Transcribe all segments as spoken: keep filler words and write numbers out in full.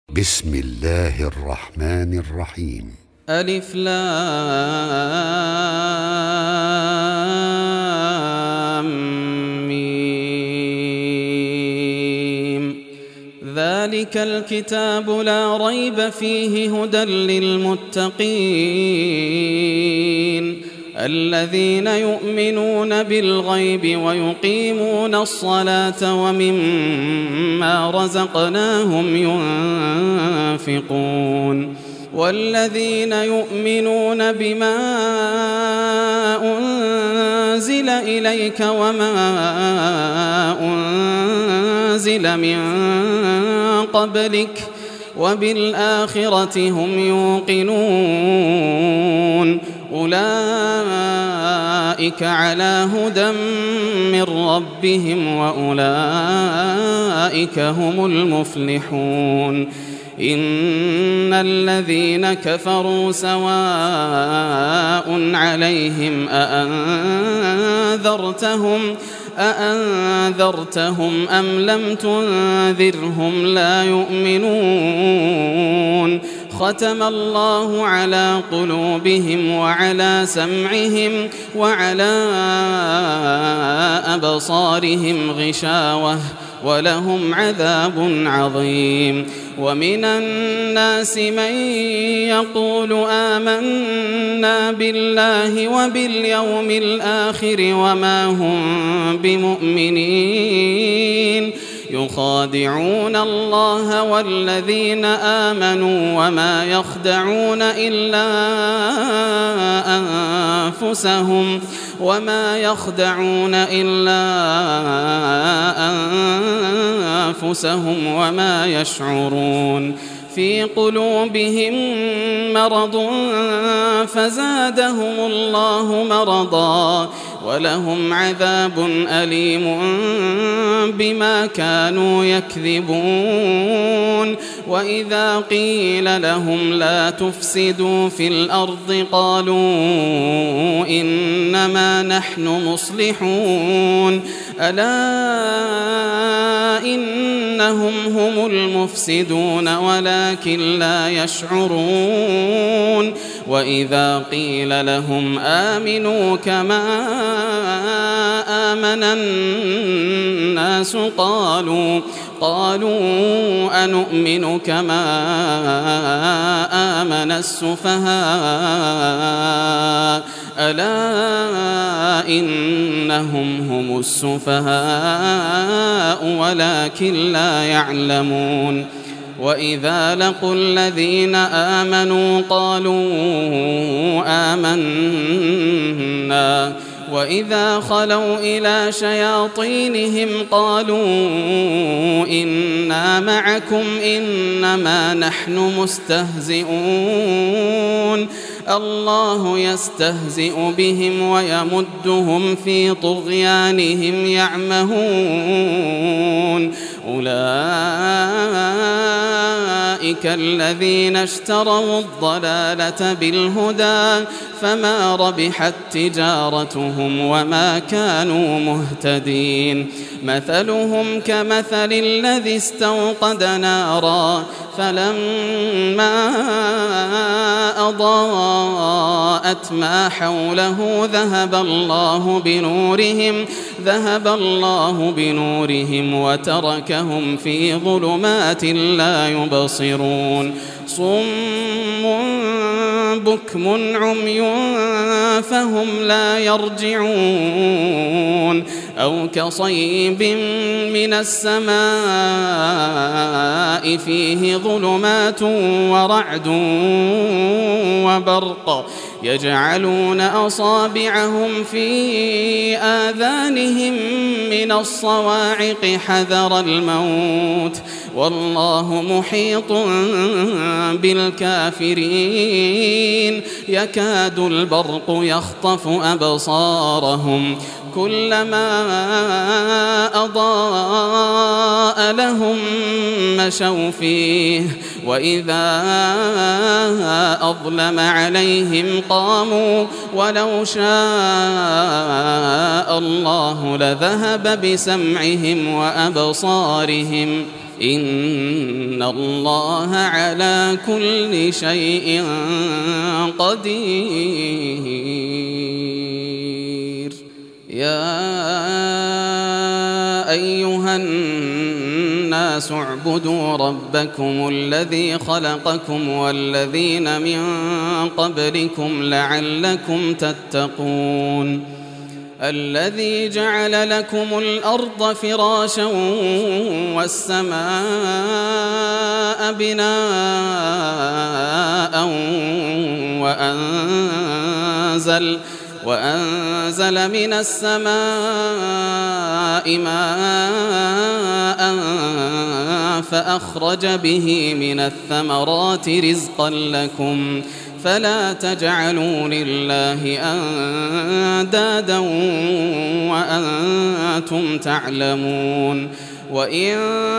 بسم الله الرحمن الرحيم. ألف لام ميم. ذلك الكتاب لا ريب فيه هدى للمتقين الذين يؤمنون بالغيب ويقيمون الصلاة ومما رزقناهم ينفقون والذين يؤمنون بما أنزل إليك وما أنزل من قبلك وبالآخرة هم يوقنون أولئك على هدى من ربهم وأولئك هم المفلحون. إن الذين كفروا سواء عليهم أأنذرتهم أأنذرتهم أم لم تنذرهم لا يؤمنون. ختم الله على قلوبهم وعلى سمعهم وعلى أبصارهم غشاوة ولهم عذاب عظيم. ومن الناس من يقول آمنا بالله وباليوم الآخر وما هم بمؤمنين يخادعون الله والذين آمنوا وما يخدعون إلا أنفسهم وما يخدعون إلا أنفسهم وما يشعرون. في قلوبهم مرض فزادهم الله مرضا ولهم عذاب أليم بما كانوا يكذبون. وإذا قيل لهم لا تفسدوا في الأرض قالوا إنما نحن مصلحون ألا إنهم هم المفسدون ولكن لا يشعرون. وإذا قيل لهم آمنوا كما آمن الناس قالوا قالوا أنؤمن كما آمن السفهاء ألا إنهم هم السفهاء ولكن لا يعلمون. وإذا لقوا الذين آمنوا قالوا آمنا وإذا خلوا إلى شياطينهم قالوا إنا معكم إنما نحن مستهزئون الله يستهزئ بهم ويمدهم في طغيانهم يعمهون. أولئك الذين اشتروا الضلالة بالهدى فما ربحت تجارتهم وما كانوا مهتدين. مثلهم كمثل الذي استوقد نارا فلما أضاءت ما حوله ذهب الله بنورهم ذهب الله بنورهم وتركهم في ظلمات لا يبصرون. صم بكم عمي فهم لا يرجعون. أو كصيب من السماء فيه ظلمات ورعد وبرق يجعلون أصابعهم في آذانهم من الصواعق حذر الموت والله محيط بالكافرين. يكاد البرق يخطف أبصارهم كلما أضاء لهم مشوا فيه وإذا أظلم عليهم قاموا ولو شاء الله لذهب بسمعهم وأبصارهم إن الله على كل شيء قدير. يا أيها الناس اعبدوا ربكم الذي خلقكم والذين من قبلكم لعلكم تتقون الذي جعل لكم الأرض فراشا والسماء بناء وأنزل وأنزل من السماء ماء فأخرج به من الثمرات رزقا لكم فلا تجعلوا لله أندادا وأنتم تعلمون. وإن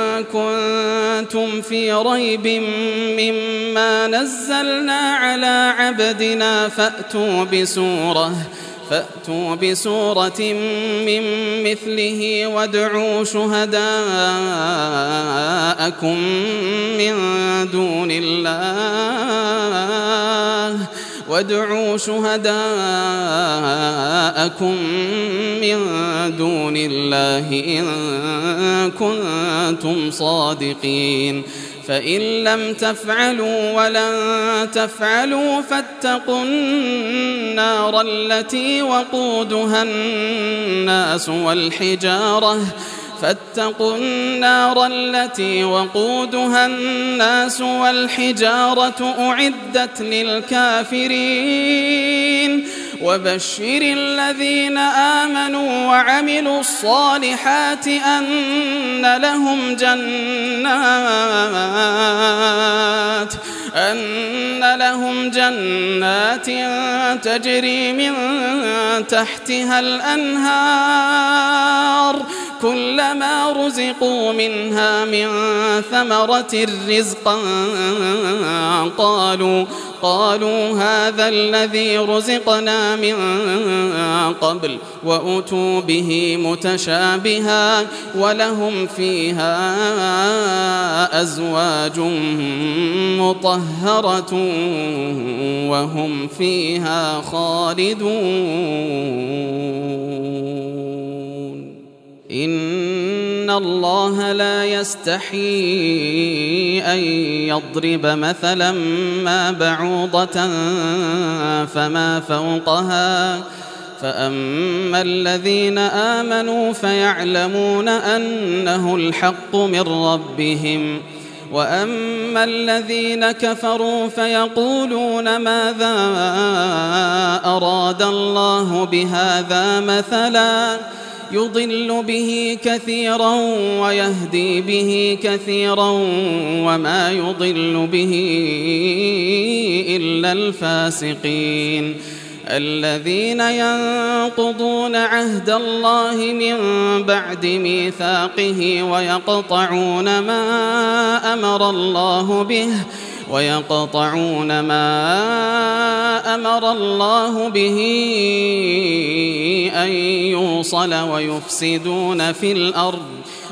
كنتم في ريب مما نزلنا على عبدنا فأتوا بسورة فأتوا بسورة من مثله وادعوا شهداءكم من دون الله وادعوا شهداءكم من دون الله إن كنتم صادقين. فإن لم تفعلوا ولن تفعلوا فاتقوا النار التي وقودها الناس والحجارة فاتقوا النار التي وقودها الناس والحجارة أعدت للكافرين. وبشر الذين آمنوا وعملوا الصالحات أن لهم جنات أن لهم جنات تجري من تحتها الأنهار كلما رزقوا منها من ثمرة رزقا قالوا قالوا هذا الذي رزقنا من قبل وأتوا به متشابها ولهم فيها أزواج مطهرة وهم فيها خالدون. إن الله لا يستحيي أن يضرب مثلا ما بعوضة فما فوقها فأما الذين آمنوا فيعلمون أنه الحق من ربهم وأما الذين كفروا فيقولون ماذا أراد الله بهذا مثلا يضل به كثيرا ويهدي به كثيرا وما يضل به إلا الفاسقين الذين ينقضون عهد الله من بعد ميثاقه ويقطعون ما أمر الله به ويقطعون ما أمر الله به أن يوصل ويفسدون في الأرض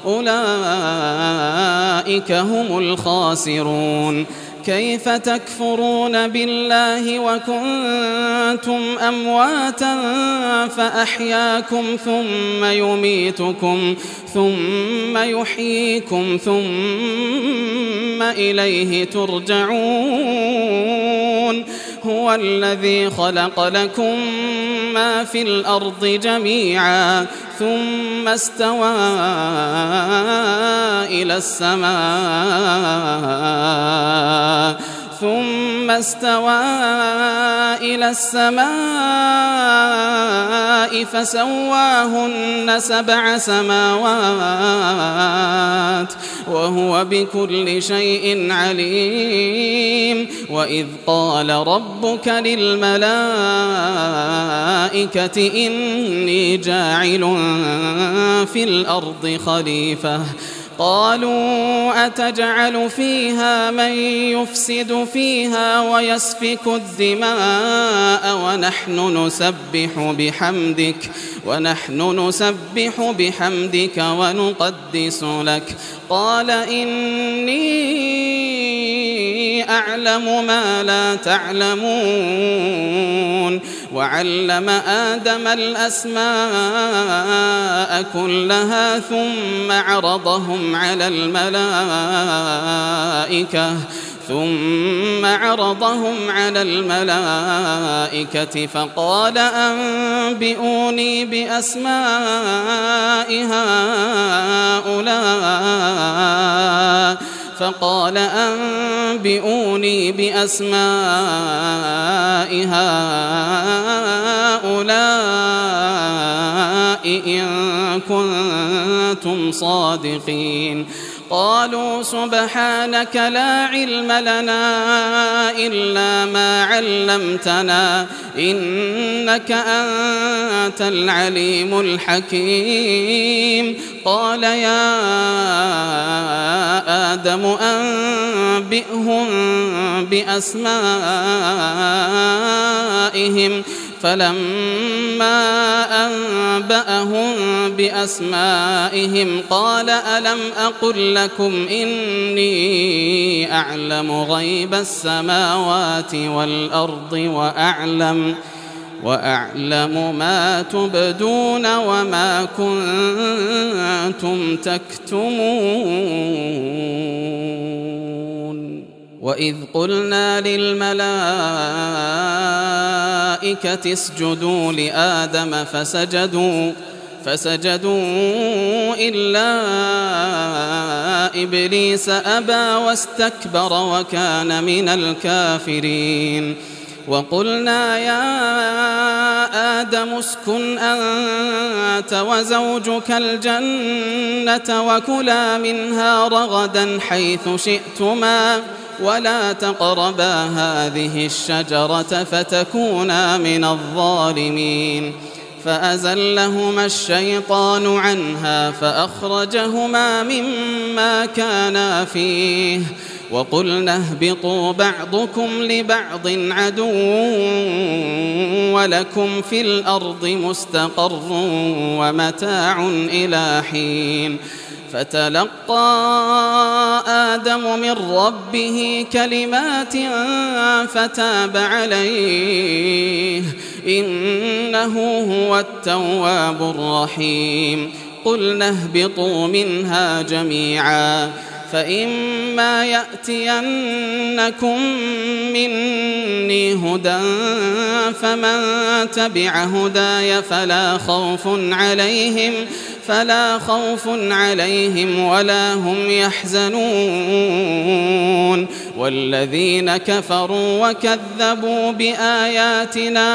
أولئك هم الخاسرون. كيف تكفرون بالله وكنتم أمواتا فأحياكم ثم يميتكم ثم يحييكم ثم إليه ترجعون. هو الذي خلق لكم ما في الأرض جميعا ثم استوى إلى السماء ثم استوى إلى السماء فسواهن سبع سماوات وهو بكل شيء عليم. وإذ قال ربك للملائكة إني جاعل في الأرض خليفة قالوا أتجعل فيها من يفسد فيها ويسفك الدماء ونحن نسبح بحمدك ونحن نسبح بحمدك ونقدس لك قال إني أعلم ما لا تعلمون وعلم آدم الأسماء كلها ثم عرضهم على الملائكة ثم عرضهم على الملائكة فقال أنبئوني بأسماء هؤلاء فقال أنبئوني بأسماء هؤلاء إن كنتم صادقين قالوا سبحانك لا علم لنا إلا ما علمتنا إنك أنت العليم الحكيم قال يا آدم أنبئهم بأسمائهم فلما أنبأهم بأسمائهم قال ألم أقل لكم إني أعلم غيب السماوات والأرض وأعلم وأعلم ما تبدون وما كنتم تكتمون وإذ قلنا للملائكة اسجدوا لآدم فسجدوا فسجدوا إلا إبليس أبى واستكبر وكان من الكافرين وقلنا يا آدم اسكن أنت وزوجك الجنة وكلا منها رغدا حيث شئتما ولا تقربا هذه الشجرة فتكونا من الظالمين فأزلهما الشيطان عنها فأخرجهما مما كانا فيه وقلنا اهبطوا بعضكم لبعض عدو ولكم في الأرض مستقر ومتاع إلى حين فتلقى آدم من ربه كلمات فتاب عليه إنه هو التواب الرحيم قلنا اهبطوا منها جميعا فإما يأتينكم مني هدى فمن تبع هداي فلا خوف عليهم فلا خوف عليهم ولا هم يحزنون والذين كفروا وكذبوا بآياتنا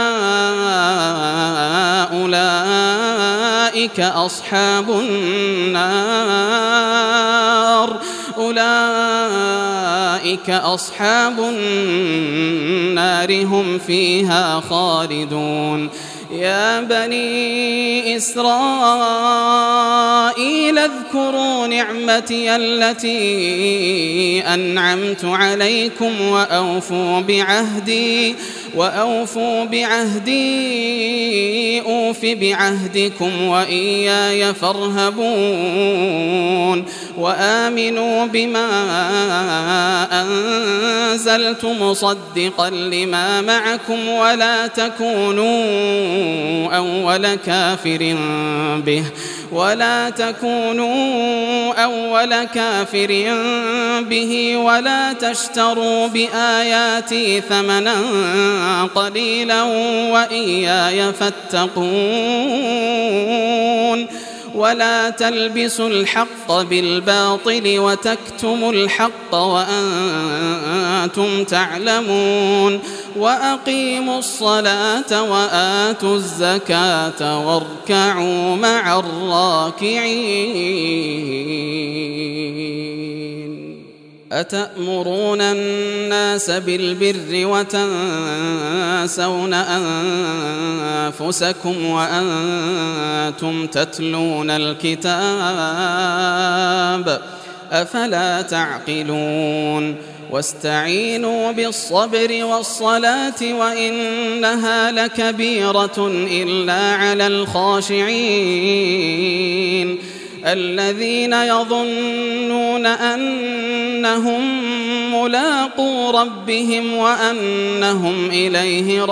أولئك أصحاب النار أولئك أصحاب النار هم فيها خالدون يا بني إسرائيل اذكروا نعمتي التي أنعمت عليكم وأوفوا بعهدي وأوفوا بعهدي أوف بعهدكم وإياي فارهبون وآمنوا بما أنزلت مصدقا لما معكم ولا تكونوا أول كافر به ولا تكونوا أول كافر به ولا تشتروا بآياتي ثمنا قليلا وإياي فاتقون ولا تلبسوا الحق بالباطل وتكتموا الحق وأنتم تعلمون وأقيموا الصلاة وآتوا الزكاة واركعوا مع الراكعين أتأمرون الناس بالبر وتنسون أنفسكم وأنتم تتلون الكتاب أفلا تعقلون واستعينوا بالصبر والصلاة وإنها لكبيرة إلا على الخاشعين الذين يظنون أنهم ملاقو ربهم وأنهم إليه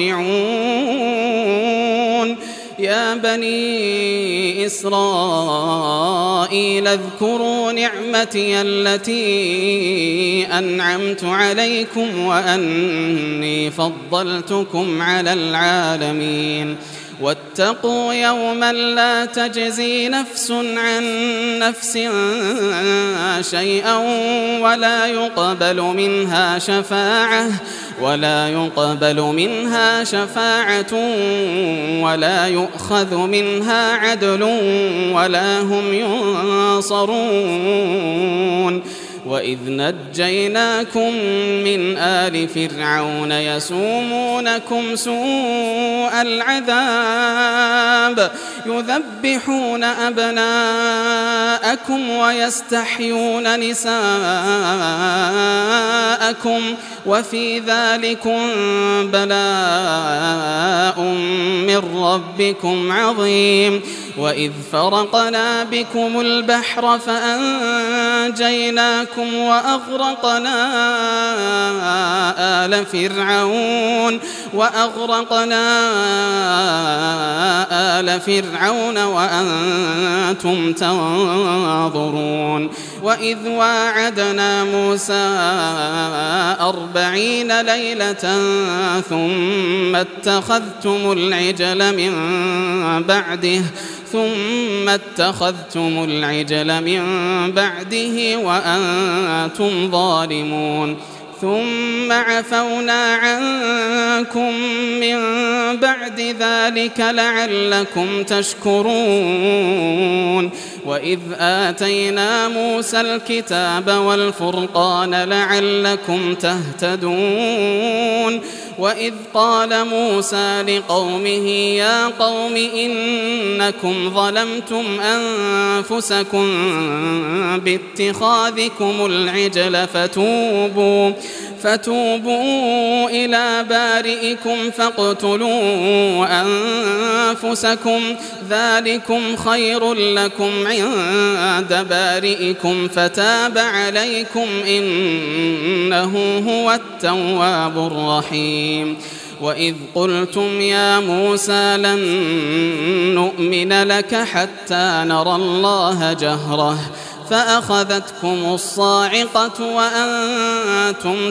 راجعون يا بني إسرائيل اذكروا نعمتي التي أنعمت عليكم وأني فضلتكم على العالمين واتقوا يوما لا تجزي نفس عن نفس شيئا ولا يقبل منها شفاعة ولا يقبل منها شفاعة ولا يؤخذ منها عدل ولا هم ينصرون وإذ نجيناكم من آل فرعون يسومونكم سوء العذاب يذبحون أبناءكم ويستحيون نساءكم وفي ذلكم بلاء من ربكم عظيم وإذ فرقنا بكم البحر فأنجيناكم وأغرقنا آل فرعون وأغرقنا آل فرعون وأنتم تنظرون وإذ واعدنا موسى أربعين ليلة ثم اتخذتم العجل من بعده ثم اتخذتم العجل من بعده وأنتم ظالمون ثم عفونا عنكم من بعد ذلك لعلكم تشكرون وإذ آتينا موسى الكتاب والفرقان لعلكم تهتدون وإذ قال موسى لقومه يا قوم إنكم ظلمتم أنفسكم باتخاذكم العجل فتوبوا فتوبوا إلى بارئكم فاقتلوا أنفسكم ذلكم خير لكم عند بارئكم فتاب عليكم إنه هو التواب الرحيم وإذ قلتم يا موسى لن نؤمن لك حتى نرى الله جهرة فأخذتكم الصاعقة وأنتم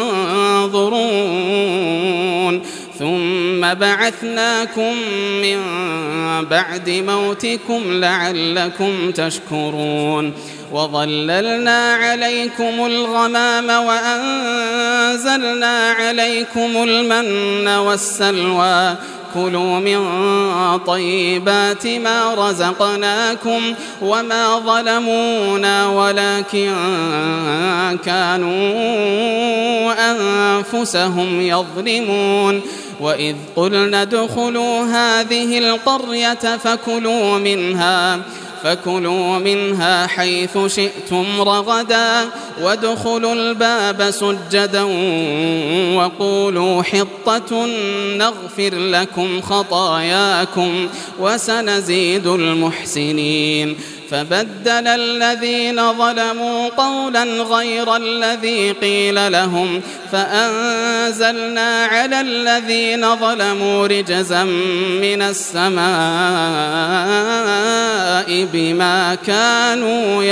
تنظرون ثم بعثناكم من بعد موتكم لعلكم تشكرون وظللنا عليكم الغمام وأنزلنا عليكم المن والسلوى كلوا من طيبات ما رزقناكم وما ظلمونا ولكن كانوا أنفسهم يظلمون وإذ قلنا ادخلوا هذه القرية فكلوا منها فكلوا منها حيث شئتم رغدا وادخلوا الباب سجدا وقولوا حطة نغفر لكم خطاياكم وسنزيد المحسنين فبدل الذين ظلموا قولا غير الذي قيل لهم فأنزلنا على الذين ظلموا رجزا من السماء بما كانوا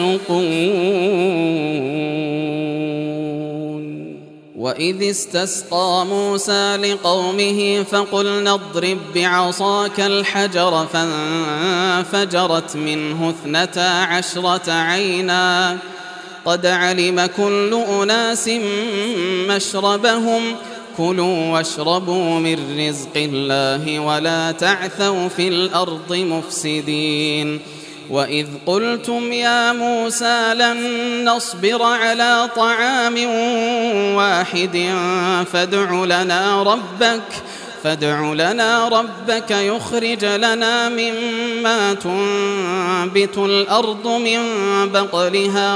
يفسقون وإذ استسقى موسى لقومه فقلنا اضرب بعصاك الحجر فانفجرت منه اثنتا عشرة عينا قد علم كل أناس مشربهم كلوا واشربوا من رزق الله ولا تعثوا في الأرض مفسدين وإذ قلتم يا موسى لن نصبر على طعام واحد فادع لنا ربك فادع لنا ربك يخرج لنا مما تنبت الأرض من بقلها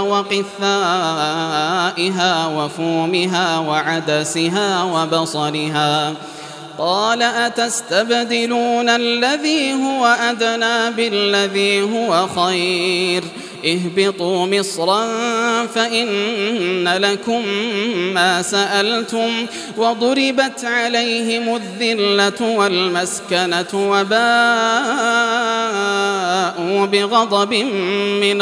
وقثائها وفومها وعدسها وبصلها. قال أتستبدلون الذي هو أدنى بالذي هو خير اهبطوا مصرا فإن لكم ما سألتم وضربت عليهم الذلة والمسكنة وباءوا بغضب من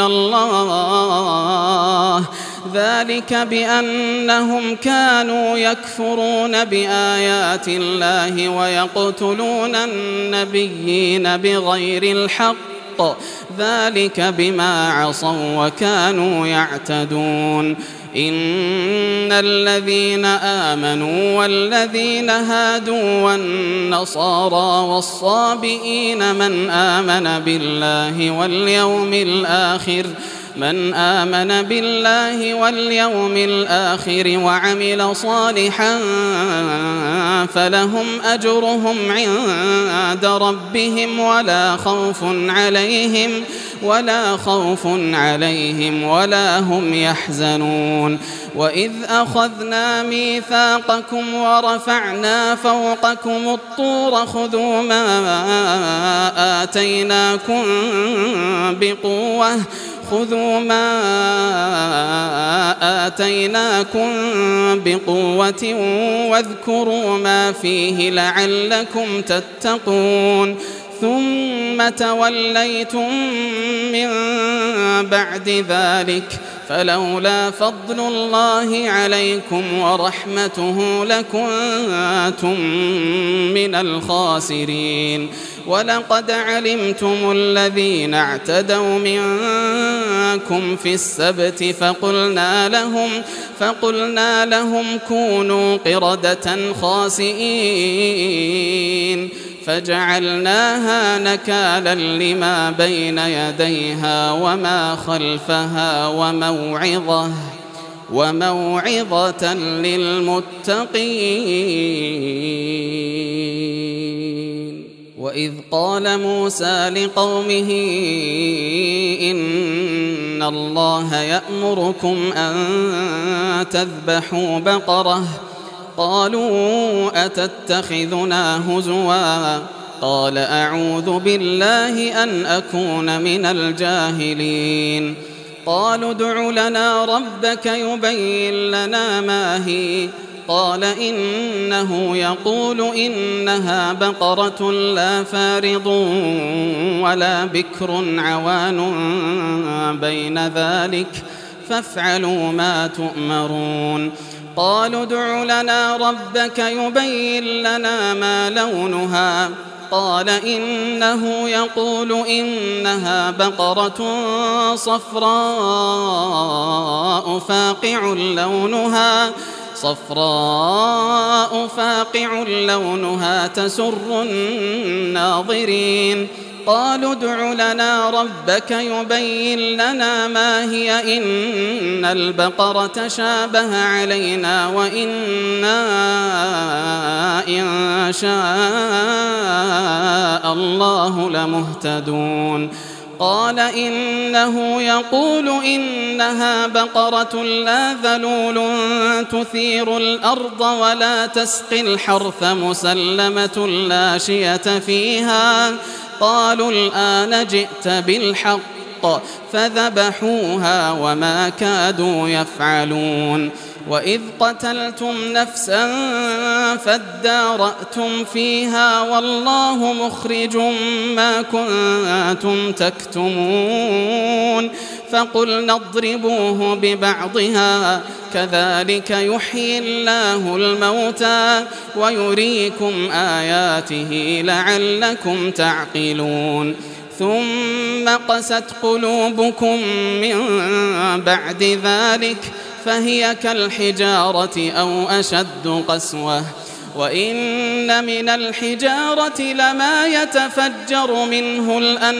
الله ذلك بأنهم كانوا يكفرون بآيات الله ويقتلون النبيين بغير الحق ذلك بما عصوا وكانوا يعتدون. إن الذين آمنوا والذين هادوا والنصارى والصابئين من آمن بالله واليوم الآخر من آمن بالله واليوم الآخر وعمل صالحا فلهم أجرهم عند ربهم ولا خوف عليهم ولا خوف عليهم ولا هم يحزنون. وإذ أخذنا ميثاقكم ورفعنا فوقكم الطور خذوا ما آتيناكم بقوة خذوا ما آتيناكم بقوة واذكروا ما فيه لعلكم تتقون. ثم توليتم من بعد ذلك فلولا فضل الله عليكم ورحمته لكنتم من الخاسرين. ولقد علمتم الذين اعتدوا منكم في السبت فقلنا لهم فقلنا لهم كونوا قردة خاسئين فجعلناها نكالا لما بين يديها وما خلفها وموعظة وموعظة للمتقين. وإذ قال موسى لقومه إن الله يأمركم أن تذبحوا بقرة قالوا أتتخذنا هزوا قال أعوذ بالله أن أكون من الجاهلين. قالوا ادع لنا ربك يبين لنا ما هي قال إنه يقول إنها بقرة لا فارض ولا بكر عوان بين ذلك فافعلوا ما تؤمرون. قالوا ادع لنا ربك يبين لنا ما لونها قال إنه يقول إنها بقرة صفراء فاقع لونها صفراء فاقع لونها تسر الناظرين. قالوا ادع لنا ربك يبين لنا ما هي إن البقرة شابه علينا وإنا إن شاء الله لمهتدون. قال إنه يقول إنها بقرة لا ذلول تثير الأرض ولا تسقي الحرث مسلمة لا شية فيها. قالوا الآن جئت بالحق فذبحوها وما كادوا يفعلون. وإذ قتلتم نفسا فادارأتم فيها والله مخرج ما كنتم تكتمون. فقلنا اضربوه ببعضها كذلك يحيي الله الموتى ويريكم آياته لعلكم تعقلون. ثم قست قلوبكم من بعد ذلك فهي كالحجارة أو أشد قسوة. وإن من الحجارة لما يتفجر منه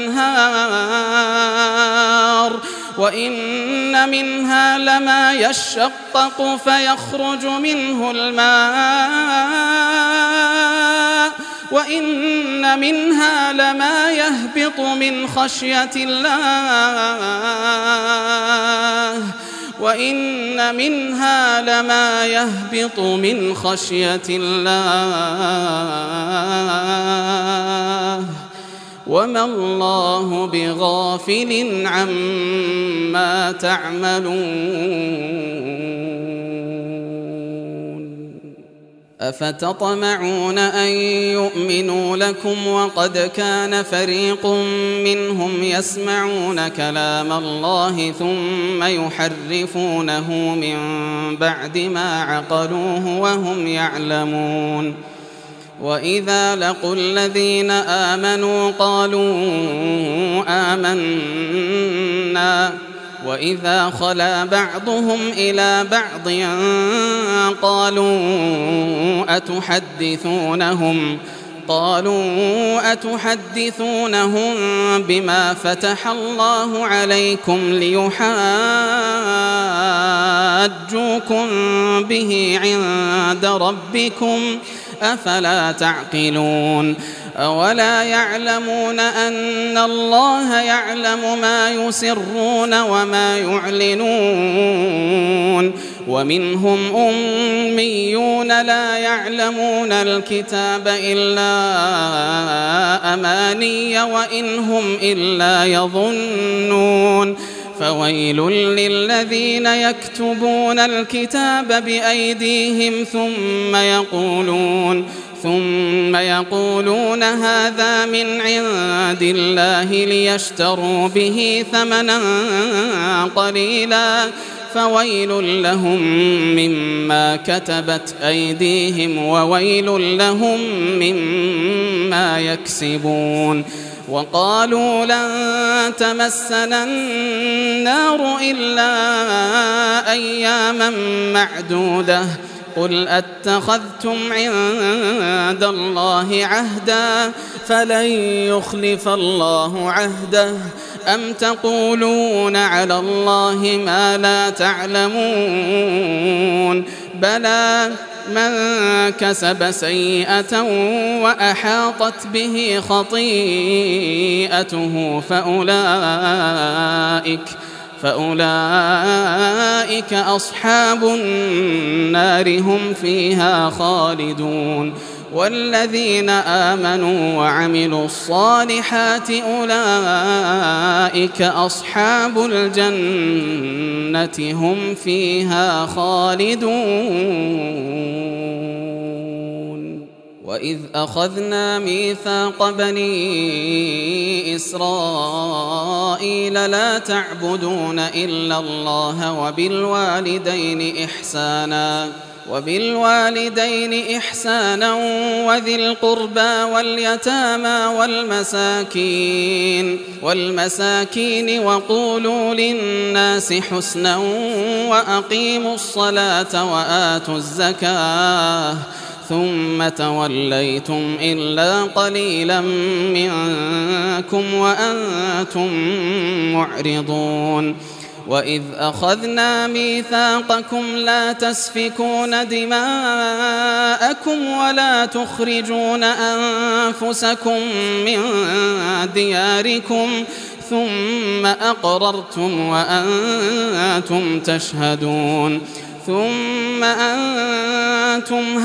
الأنهار وإن منها لما يشقق فيخرج منه الماء وإن منها لما يهبط من خشية الله وإن منها لما يهبط من خشية الله وما الله بغافل عما تعملون أفتطمعون أن يؤمنوا لكم وقد كان فريق منهم يسمعون كلام الله ثم يحرفونه من بعد ما عقلوه وهم يعلمون وإذا لقوا الذين آمنوا قالوا آمنا وإذا خلا بعضهم إلى بعض قالوا أتحدثونهم قالوا أتحدثونهم بما فتح الله عليكم ليحاجوكم به عند ربكم أفلا تعقلون أولا يعلمون أن الله يعلم ما يسرون وما يعلنون ومنهم أميون لا يعلمون الكتاب إلا أماني وإن هم إلا يظنون فويل للذين يكتبون الكتاب بأيديهم ثم يقولون ثم يقولون هذا من عند الله ليشتروا به ثمنا قليلا فويل لهم مما كتبت أيديهم وويل لهم مما يكسبون وقالوا لن تمسنا النار إلا أياما معدودة قل أتخذتم عند الله عهدا فلن يخلف الله عهده أم تقولون على الله ما لا تعلمون بلى من كسب سيئة وأحاطت به خطيئته فأولئك فأولئك أصحاب النار هم فيها خالدون والذين آمنوا وعملوا الصالحات أولئك أصحاب الجنة هم فيها خالدون وإذ أخذنا ميثاق بني إسرائيل لا تعبدون إلا الله وبالوالدين إحسانا وبالوالدين إحسانا وذي القربى واليتامى والمساكين والمساكين وقولوا للناس حسنا وأقيموا الصلاة وآتوا الزكاة ثم توليتم إلا قليلا منكم وأنتم معرضون وإذ أخذنا ميثاقكم لا تسفكون دماءكم ولا تخرجون أنفسكم من دياركم ثم أقررتم وأنتم تشهدون ثم أنتم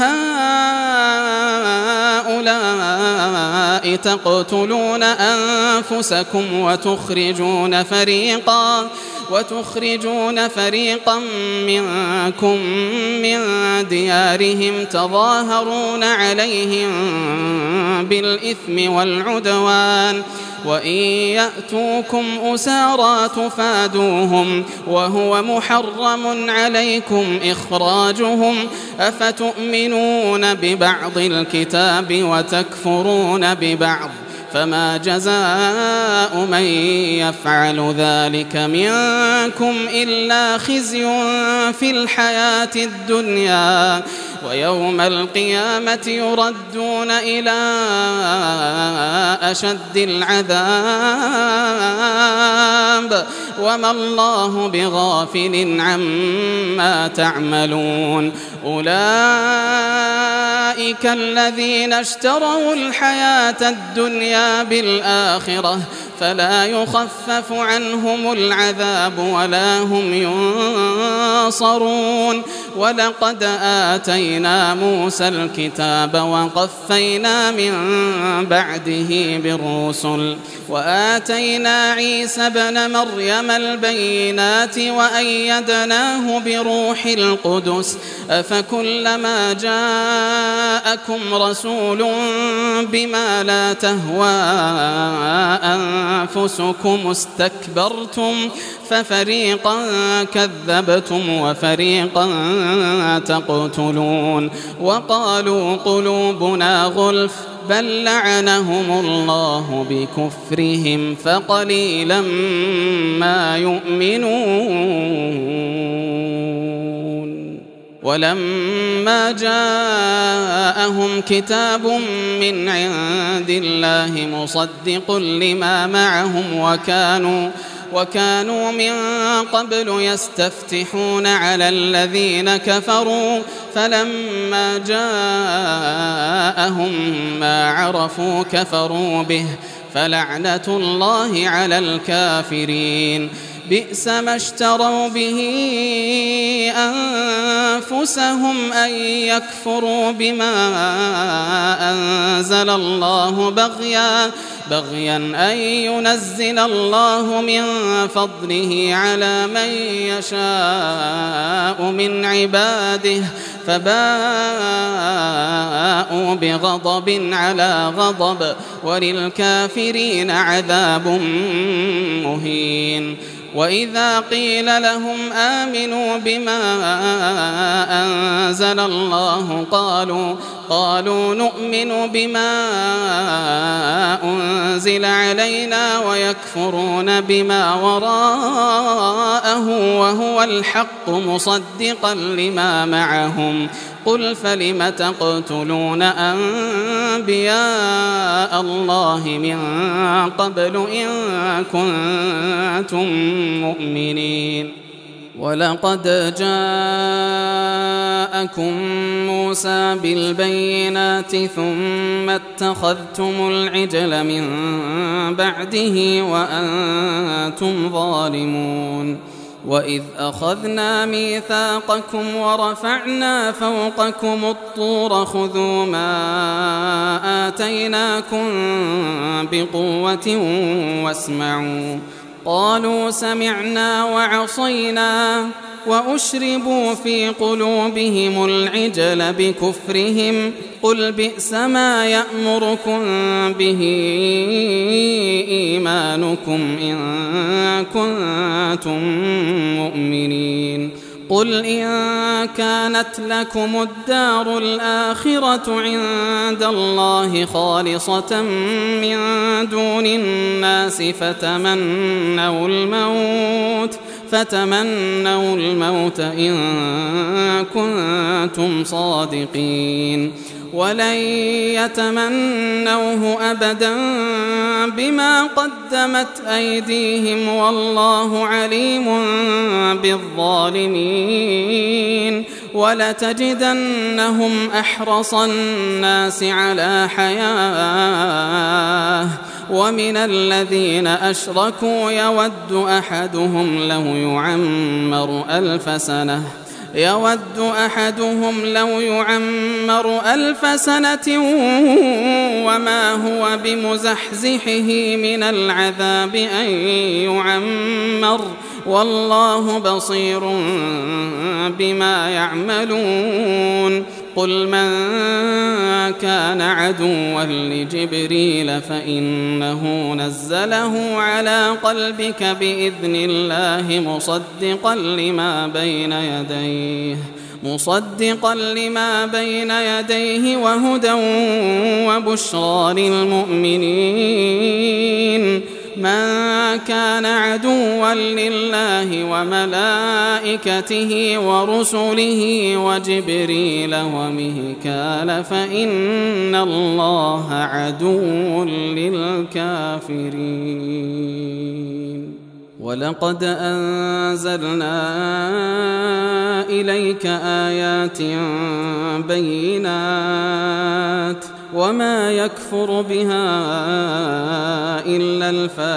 هؤلاء تقتلون أنفسكم وتخرجون فريقا وتخرجون فريقا منكم من ديارهم تظاهرون عليهم بالإثم والعدوان وإن يأتوكم أسارى تفادوهم وهو محرم عليكم إخراجهم أفتؤمنون ببعض الكتاب وتكفرون ببعض فما جزاء من يفعل ذلك منكم إلا خزي في الحياة الدنيا ويوم القيامة يردون إلى أشد العذاب وما الله بغافل عما تعملون أولئك أولئك الذين اشتروا الحياة الدنيا بالآخرة فلا يخفف عنهم العذاب ولا هم ينصرون. ولقد آتينا موسى الكتاب وقفينا من بعده بالرسل وآتينا عيسى ابن مريم البينات وأيدناه بروح القدس أفكلما جاءكم رسول بما لا تهوى أنفسكم استكبرتم ففريقا كذبتم وفريقا تقتلون. وقالوا قلوبنا غلف بل لعنهم الله بكفرهم فقليلا ما يؤمنون. ولما جاءهم كتاب من عند الله مصدق لما معهم وكانوا وكانوا من قبل يستفتحون على الذين كفروا فلما جاءهم ما عرفوا كفروا به فلعنة الله على الكافرين. بئس ما اشتروا به أنفسهم أن يكفروا بما أنزل الله بغيا بغيا أن ينزل الله من فضله على من يشاء من عباده فباءوا بغضب على غضب وللكافرين عذاب مهين. وإذا قيل لهم آمنوا بما أنزل الله قالوا قالوا نؤمن بما أنزل علينا ويكفرون بما وراءه وهو الحق مصدقا لما معهم. قل فلم تقتلون أنبياء الله من قبل إن كنتم مؤمنين. ولقد جاءكم موسى بالبينات ثم اتخذتم العجل من بعده وأنتم ظالمون. وإذ أخذنا ميثاقكم ورفعنا فوقكم الطور خذوا ما آتيناكم بقوة واسمعوا قالوا سمعنا وعصينا وأشربوا في قلوبهم العجل بكفرهم قل بئس ما يأمركم به إيمانكم إن كنتم مؤمنين. قل إن كانت لكم الدار الآخرة عند الله خالصة من دون الناس فتمنوا الموت فتمنوا الموت إن كنتم صادقين ولن يتمنوه أبدا بما قدمت أيديهم والله عليم بالظالمين. ولتجدنهم أحرص الناس على حياة ومن الذين أشركوا يود أحدهم لو يعمر ألف سنة يود أحدهم لو يعمر ألف سنة وما هو بمزحزحه من العذاب أن يعمر والله بصير بما يعملون. قل من كان عدوا لجبريل فإنه نزله على قلبك بإذن الله مصدقا لما بين يديه مصدقا لما بين يديه وهدى وبشرى للمؤمنين. من كان عدوا لله وملائكته ورسله وجبريل وميكال فإن الله عدو للكافرين. ولقد أنزلنا إليك آيات بينات وما يكفر بها إلا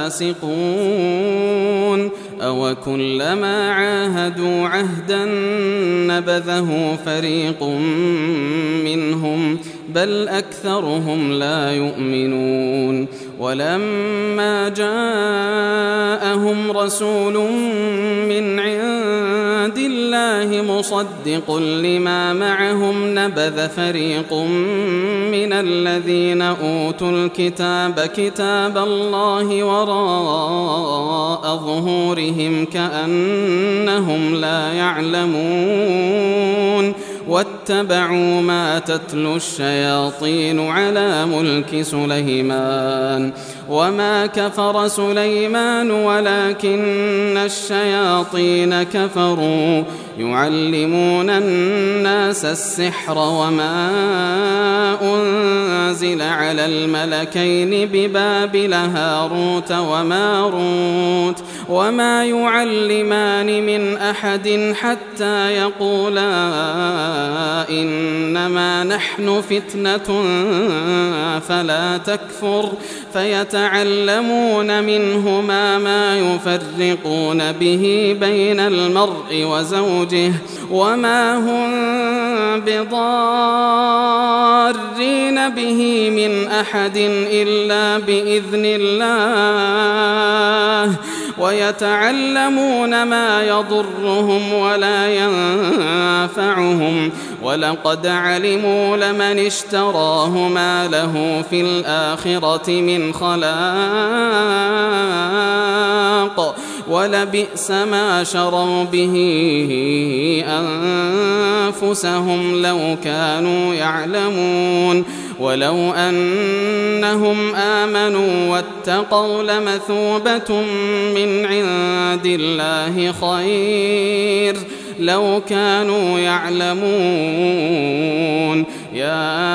الفاسقون أو كلما عاهدوا عهدا نبذه فريق منهم بل أكثرهم لا يؤمنون ولما جاءهم رسول من عند الله مصدق لما معهم نبذ فريق من الذين أوتوا الكتاب كتاب الله وراء ظهورهم كأنهم لا يعلمون واتبعوا ما تتلو الشياطين على ملك سليمان وما كفر سليمان ولكن الشياطين كفروا يعلمون الناس السحر وما أنزل على الملكين ببابل هاروت وماروت وما يعلمان من أحد حتى يقولا إنما نحن فتنة فلا تكفر فيتعلمون منهما ما يفرقون به بين المرء وزوجه وما هم بضارين به من أحد إلا بإذن الله ويتعلمون ما يضرهم ولا ينفعهم ولقد علموا لمن اشتراه ما له في الآخرة من خلاق ولبئس ما شروا به أنفسهم لو كانوا يعلمون ولو أنهم آمنوا واتقوا لمثوبة من عند الله خير لو كانوا يعلمون يا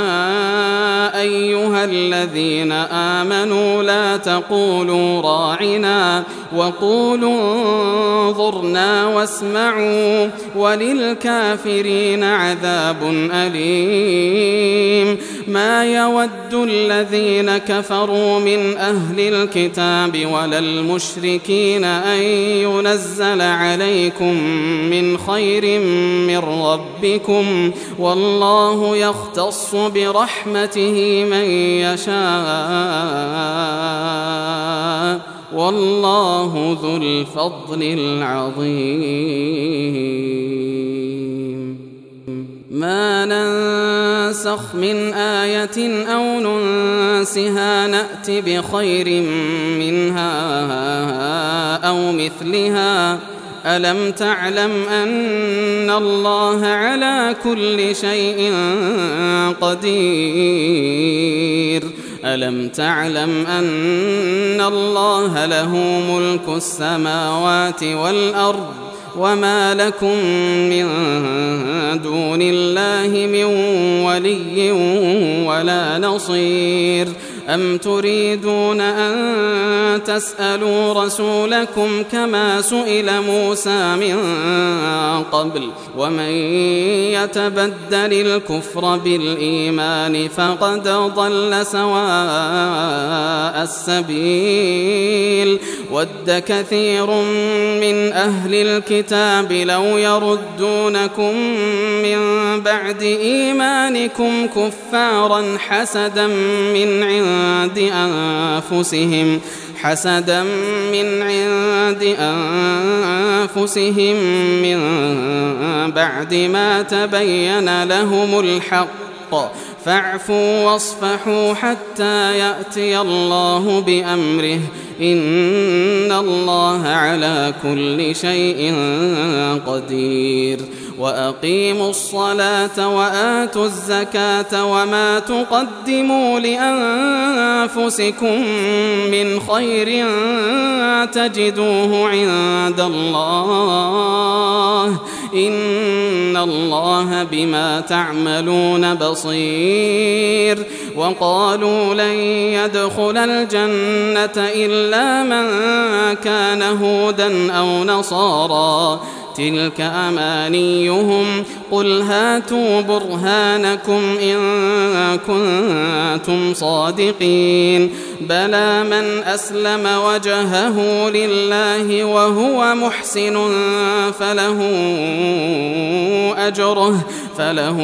أيها الذين آمنوا لا تقولوا راعنا وقولوا انظرنا واسمعوا وللكافرين عذاب أليم ما يود الذين كفروا من أهل الكتاب ولا المشركين أن ينزل عليكم من خير من ربكم والله يختص برحمته من يشاء والله ذو الفضل العظيم ما ننسخ من آية أو ننسها نأت بخير منها أو مثلها ألم تعلم أن الله على كل شيء قدير ألم تعلم أن الله له ملك السماوات والأرض وما لكم من دون الله من ولي ولا نصير أم تريدون أن تسألوا رسولكم كما سئل موسى من قبل ومن يتبدل الكفر بالإيمان فقد ضل سواء السبيل ود كثير من أهل الكتاب لو يردونكم من بعد إيمانكم كفارا حسدا من عند عند أنفسهم حسدا من عند أنفسهم من بعد ما تبين لهم الحق فاعفوا واصفحوا حتى يأتي الله بأمره إن الله على كل شيء قدير وأقيموا الصلاة وآتوا الزكاة وما تقدموا لأنفسكم من خير تجدوه عند الله إن الله بما تعملون بصير وقالوا لن يدخل الجنة إلا من كان هودا أو نصارى تلك أمانيهم قل هاتوا برهانكم إن كنتم صادقين بلى من أسلم وجهه لله وهو محسن فله أجره فله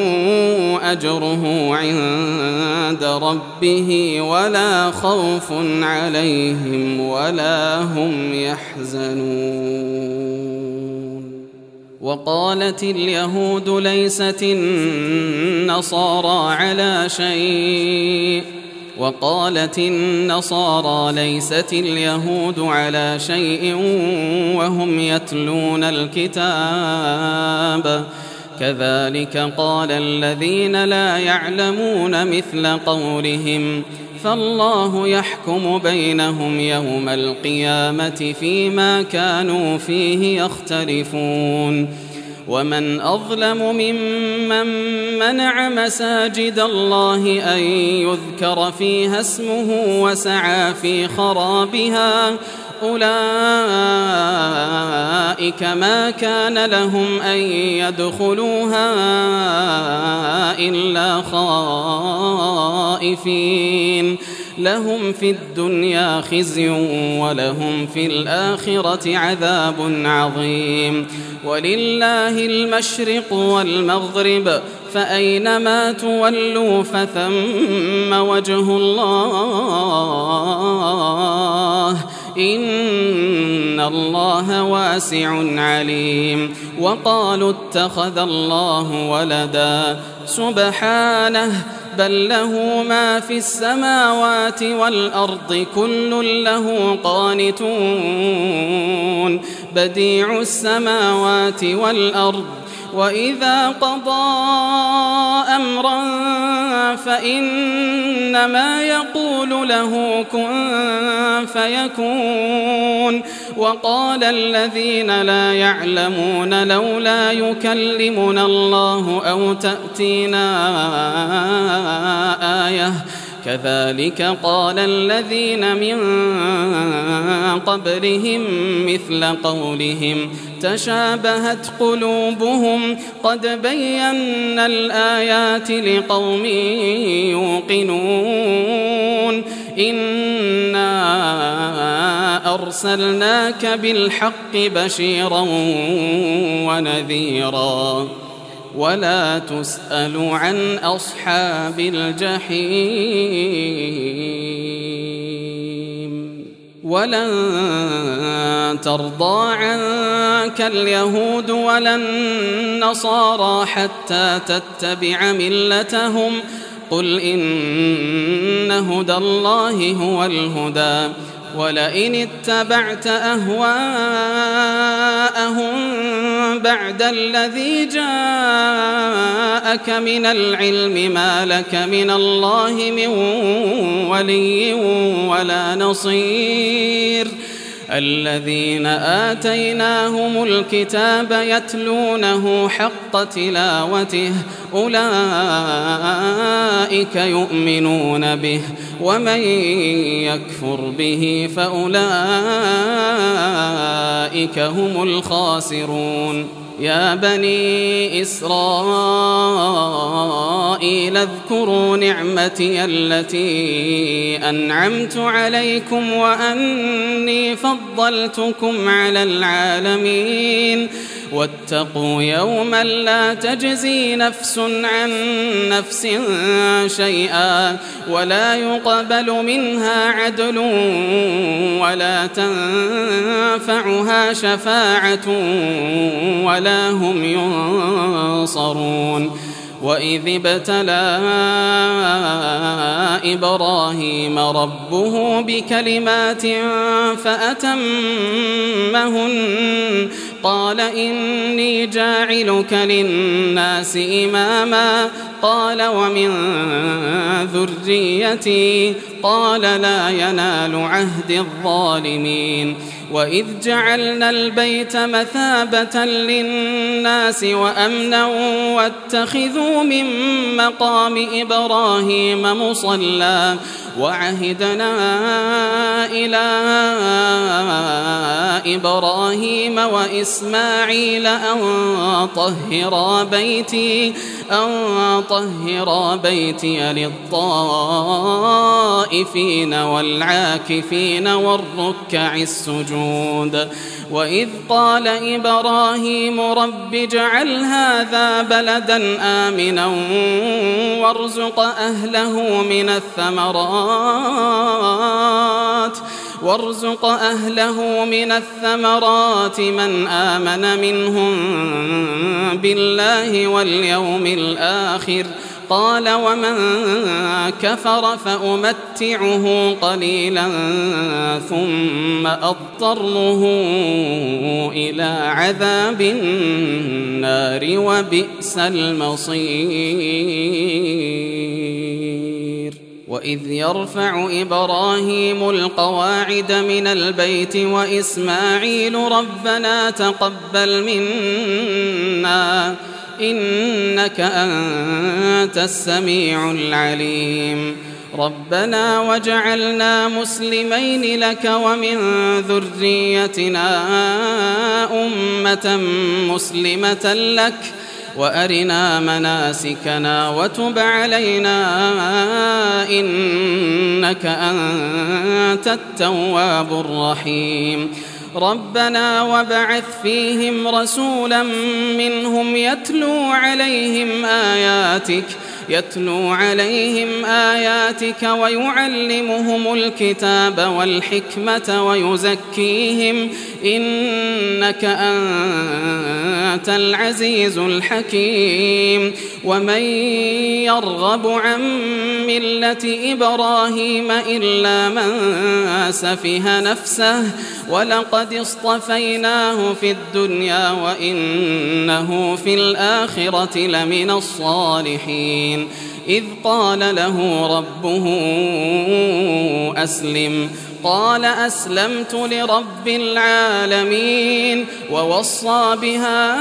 أجره عند ربه ولا خوف عليهم ولا هم يحزنون. وقالت اليهود ليست النصارى على شيء وقالت النصارى ليست اليهود على شيء وهم يتلون الكتاب كذلك قال الذين لا يعلمون مثل قولهم فالله يحكم بينهم يوم القيامة فيما كانوا فيه يختلفون. ومن أظلم ممن منع مساجد الله أن يذكر فيها اسمه وسعى في خرابها أولئك ما كان لهم أن يدخلوها إلا خائفين لهم في الدنيا خزي ولهم في الآخرة عذاب عظيم. ولله المشرق والمغرب فأينما تولوا فثم وجه الله إن الله واسع عليم. وقالوا اتخذ الله ولدا سبحانه بل له ما في السماوات والأرض كل له قانتون بديع السماوات والأرض وإذا قضى أمرا فإنما يقول له كن فيكون. وقال الذين لا يعلمون لولا يكلمنا الله أو تأتينا آية كذلك قال الذين من قبلهم مثل قولهم تشابهت قلوبهم قد بينا الآيات لقوم يوقنون إنا أرسلناك بالحق بشيرا ونذيرا ولا تسأل عن أصحاب الجحيم. ولن ترضى عنك اليهود ولا النصارى حتى تتبع ملتهم قل إن هدى الله هو الهدى ولئن اتبعت أهواءهم بعد الذي جاءك من العلم ما لك من الله من ولي ولا نصير. الذين آتيناهم الكتاب يتلونه حق تلاوته أولئك يؤمنون به ومن يكفر به فأولئك هم الخاسرون. يا بني إسرائيل اذكروا نعمتي التي أنعمت عليكم وأني فضلتكم على العالمين واتقوا يوما لا تجزي نفس عن نفس شيئا ولا يقبل منها عدل ولا تنفعها شفاعة ولا هم ينصرون. وإذ ابتلى إبراهيم ربه بكلمات فأتمهن قال إني جاعلك للناس إماما قال ومن ذريتي قال لا ينال عهد الظالمين. وإذ جعلنا البيت مثابة للناس وأمنا واتخذوا من مقام إبراهيم مصلى وعهدنا إلى إبراهيم وإسماعيل أن طهرا بيتي أن طهرا بيتي للطائفين والعاكفين والركع السجود. وإذ قال إبراهيم رب اجعل هذا بلدا آمنا وارزق أهله من الثمرات وارزق أهله من الثمرات من آمن منهم بالله واليوم الآخر قال ومن كفر فأمتعه قليلا ثم أضطره إلى عذاب النار وبئس المصير. وإذ يرفع إبراهيم القواعد من البيت وإسماعيل ربنا تقبل منا إنك أنت السميع العليم. ربنا وجعلنا مسلمين لك ومن ذريتنا أمة مسلمة لك وأرنا مناسكنا وتب علينا إنك أنت التواب الرحيم. ربنا وابعث فيهم رسولا منهم يتلو عليهم آياتك يتلو عليهم آياتك ويعلمهم الكتاب والحكمة ويزكيهم إنك أنت العزيز الحكيم. ومن يرغب عن ملة إبراهيم إلا من سفه نفسه ولقد اصطفيناه في الدنيا وإنه في الآخرة لمن الصالحين. إذ قال له ربه أسلم قال أسلمت لرب العالمين. ووصى بها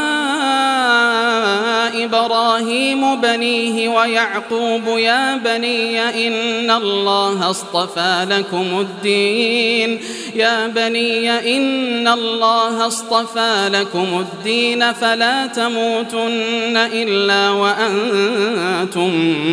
إبراهيم بنيه ويعقوب يا بني إن الله اصطفى لكم الدين يا بني إن الله اصطفى لكم الدين فلا تموتن إلا وأنتم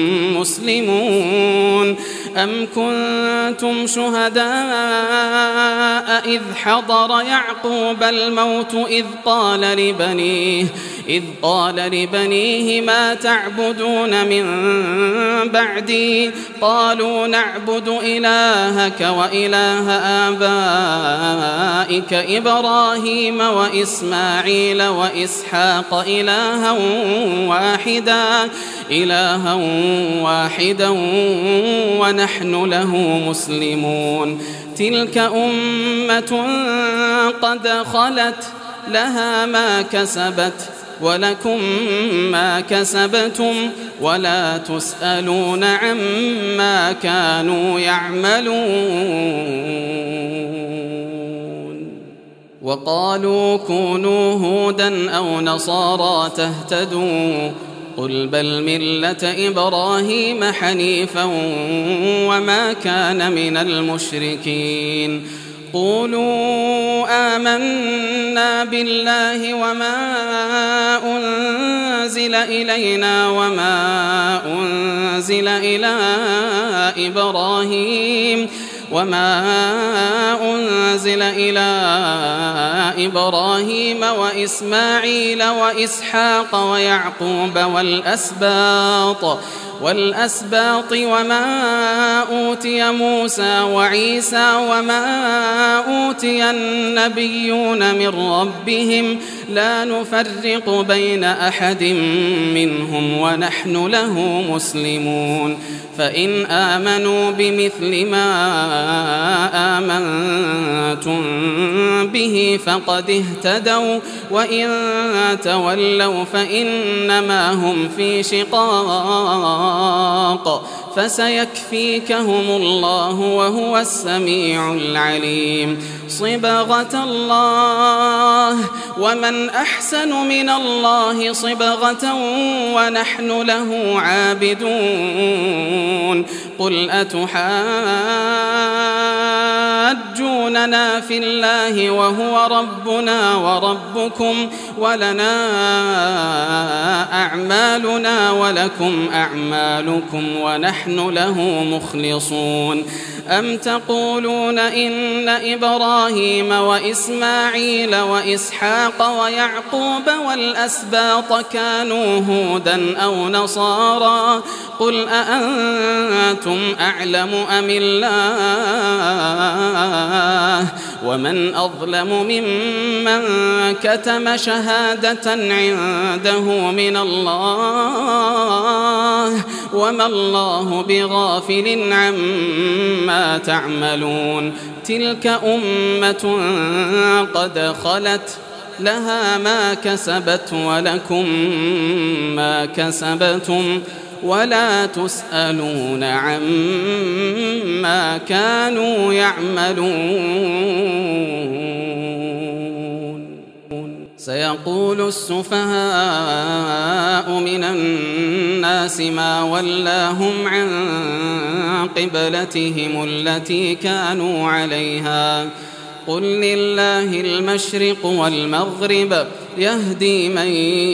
مسلمون. أم كنتم شهداء إذ حضر يعقوب الموت إذ قال لبنيه إذ قال لبنيه ما تعبدون من بعدي قالوا نعبد إلهك وإله آبائك إبراهيم وإسماعيل وإسحاق إلها واحدا إلها واحدا ونحن له مسلمون. تلك أمة قد خلت لها ما كسبت ولكم ما كسبتم ولا تسألون عما كانوا يعملون. وقالوا كونوا هودا أو نصارى تهتدوا قل بل ملة إبراهيم حنيفا وما كان من المشركين. قولوا آمنا بالله وما أنزل إلينا وما أنزل إلى إبراهيم وما أنزل إلى إبراهيم وإسماعيل وإسحاق ويعقوب والأسباط والأسباط وما أوتي موسى وعيسى وما أوتي النبيون من ربهم لا نفرق بين أحد منهم ونحن له مسلمون. فإن آمنوا بمثل ما آمنتم به فقد اهتدوا وإن تولوا فإنما هم في شقاق فسيكفيكهم الله وهو السميع العليم. صبغة الله ومن أحسن من الله صبغة ونحن له عابدون. قل أتحاجوننا في الله وهو ربنا وربكم ولنا أعمالنا ولكم أعمالكم ونحن له مخلصون. أم تقولون إن إبراهيم وإسماعيل وإسحاق ويعقوب والأسباط كانوا هودا أو نصارى؟ قل أأنتم أعلم أم الله؟ ومن أظلم ممن كتم شهادة عنده من الله وما الله بغافل عما تعملون. تلك أمة قد خلت لها ما كسبت ولكم ما كسبتم ولا تسألون عما كانوا يعملون. سيقول السفهاء من الناس ما ولاهم عن قبلتهم التي كانوا عليها قل لله المشرق والمغرب يهدي من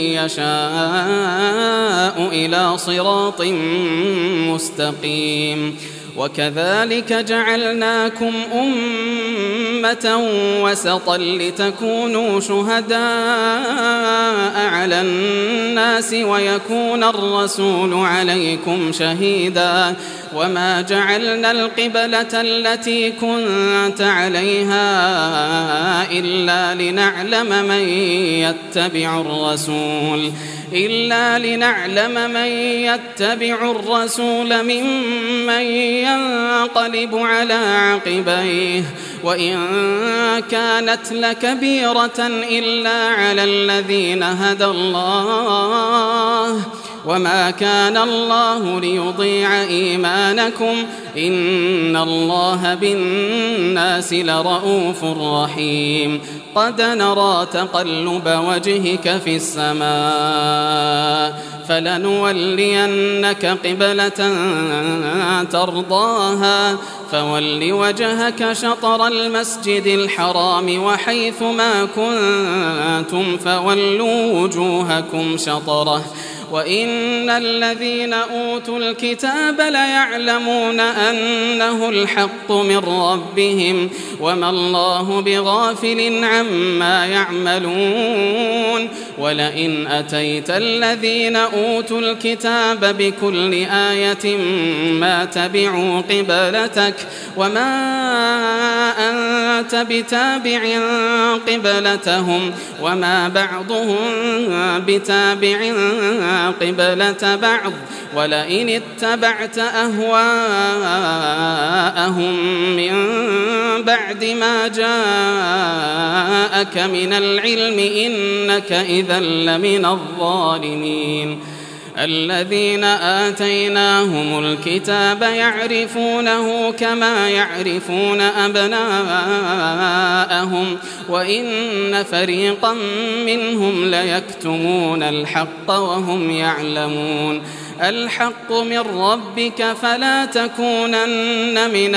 يشاء إلى صراط مستقيم. وكذلك جعلناكم أمة وسطا لتكونوا شهداء على الناس ويكون الرسول عليكم شهيدا. وما جعلنا القبلة التي كنت عليها إلا لنعلم من يتبع الرسول إلا لنعلم من يتبع الرسول ممن ينقلب على عقبيه وإن كانت لكبيرة إلا على الذين هدى الله وما كان الله ليضيع إيمانكم إن الله بالناس لرؤوف رحيم. قد نرى تقلب وجهك في السماء فلنولينك قبلة ترضاها فول وجهك شطر المسجد الحرام وحيث ما كنتم فولوا وجوهكم شطره وإن الذين أوتوا الكتاب ليعلمون أنه الحق من ربهم وما الله بغافل عما يعملون. ولئن أتيت الذين أوتوا الكتاب بكل آية ما تبعوا قبلتك وما أنت بتابع قبلتهم وما بعضهم بتابع قبلة بعض ولئن اتبعت أهواءهم من بعد ما جاءك من العلم إنك إذا لمن الظالمين. الذين آتيناهم الكتاب يعرفونه كما يعرفون أبناءهم وإن فريقا منهم ليكتمون الحق وهم يعلمون. الحق من ربك فلا تكونن من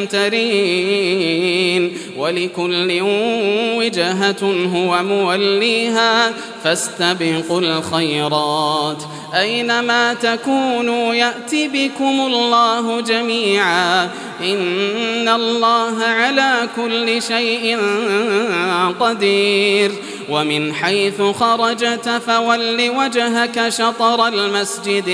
الممترين ولكل وجهة هو موليها فاستبقوا الخيرات أينما تكونوا يأتي بكم الله جميعا إن الله على كل شيء قدير. ومن حيث خرجت فول وجهك شطر المسجد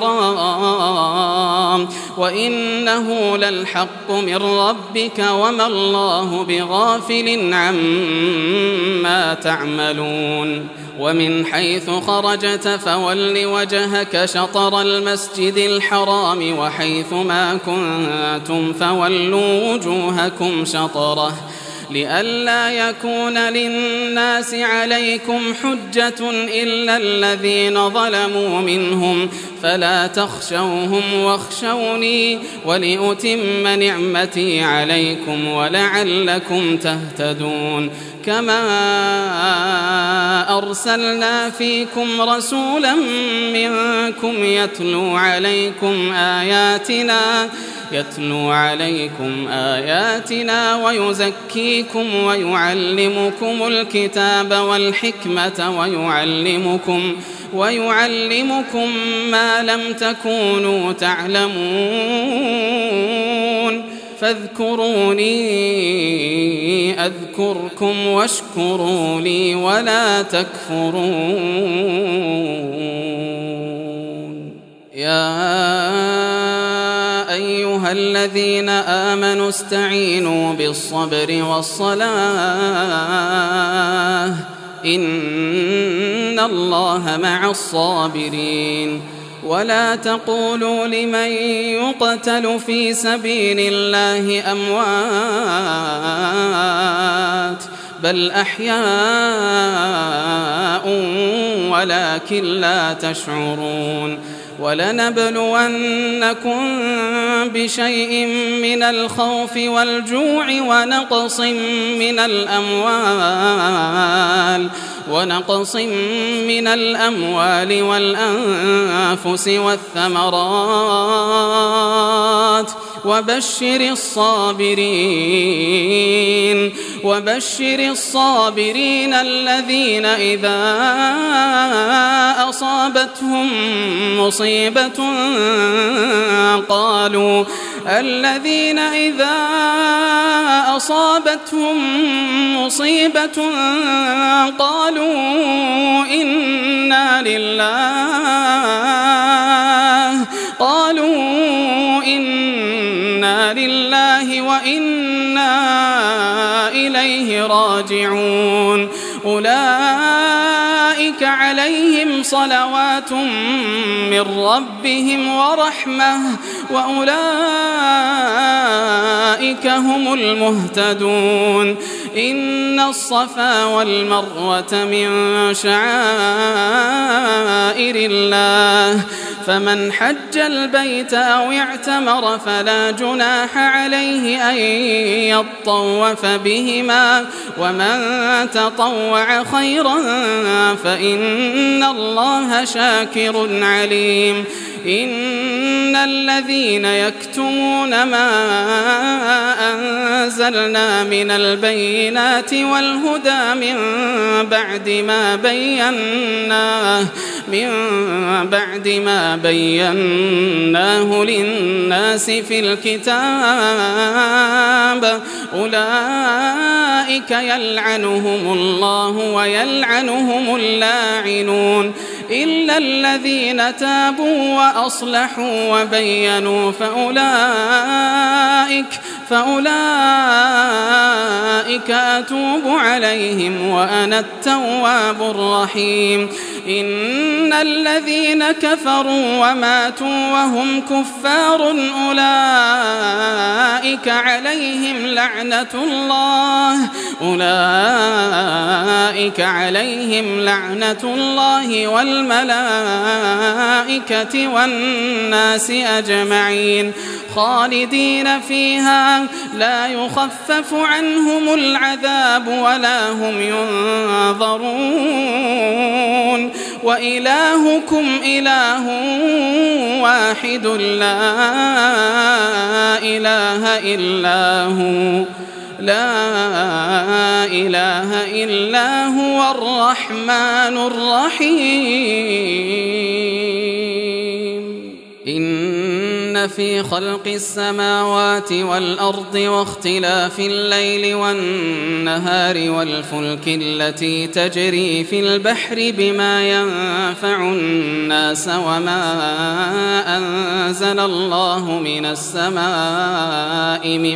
الحرام وإنه للحق من ربك وما الله بغافل عما تعملون. ومن حيث خرجت فول وجهك شطر المسجد الحرام وحيث ما كنتم فولوا وجوهكم شطره لئلا يكون للناس عليكم حجة إلا الذين ظلموا منهم فلا تخشوهم واخشوني ولأتم نعمتي عليكم ولعلكم تهتدون كما أرسلنا فيكم رسولا منكم يتلو عليكم آياتنا يتلو عليكم آياتنا ويزكيكم ويعلمكم الكتاب والحكمة ويعلمكم ويعلمكم ما لم تكونوا تعلمون فاذكروني أذكركم واشكروا لي ولا تكفرون يا أيها الذين آمنوا استعينوا بالصبر والصلاة إن الله مع الصابرين ولا تقولوا لمن يقتل في سبيل الله أموات بل أحياء ولكن لا تشعرون ولنبلونكم بشيء من الخوف والجوع ونقص من الأموال ونقص من الأموال والأنفس والثمرات وبشر الصابرين وبشر الصابرين الذين إذا أصابتهم مصيبة قالوا الذين إذا أصابتهم مصيبة قالوا إنا لله قالوا إنا لله وإنا إليه راجعون أولئك عليهم صلوات من ربهم ورحمة وأولئك هم المهتدون إن الصفا والمروة من شعائر الله فمن حج البيت أو اعتمر فلا جناح عليه أن يطوف بهما ومن تطوع خيرا فإن الله شاكر عليم إن الذين يكتمون ما أنزلنا من البينات والهدى من بعد ما بيناه من بعد ما بيناه للناس في الكتاب أولئك يلعنهم الله ويلعنهم اللاعنون إلا الذين تابوا وأصلحوا وبينوا فأولئك فأولئك أتوب عليهم وأنا التواب الرحيم إن الذين كفروا وماتوا وهم كفار أولئك عليهم لعنة الله أولئك عليهم لعنة الله والملائكة والناس أجمعين خالدين فيها لا يخفف عنهم العذاب ولا هم ينظرون وإلهكم إله واحد لا إله إلا هو لا إله إلا هو الرحمن الرحيم إن في خلق السماوات والأرض واختلاف الليل والنهار والفلك التي تجري في البحر بما ينفع الناس وما أنزل الله من السماء من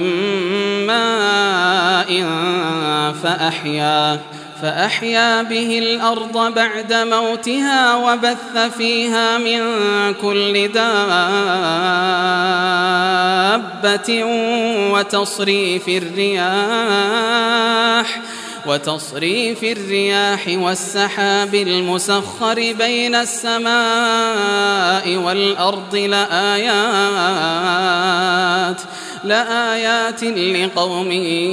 ماء فأحيا فأحيا به الأرض بعد موتها وبث فيها من كل دابة دابة وتصريف الرياح وتصريف الرياح والسحاب المسخر بين السماء والأرض لآيات لآيات لقوم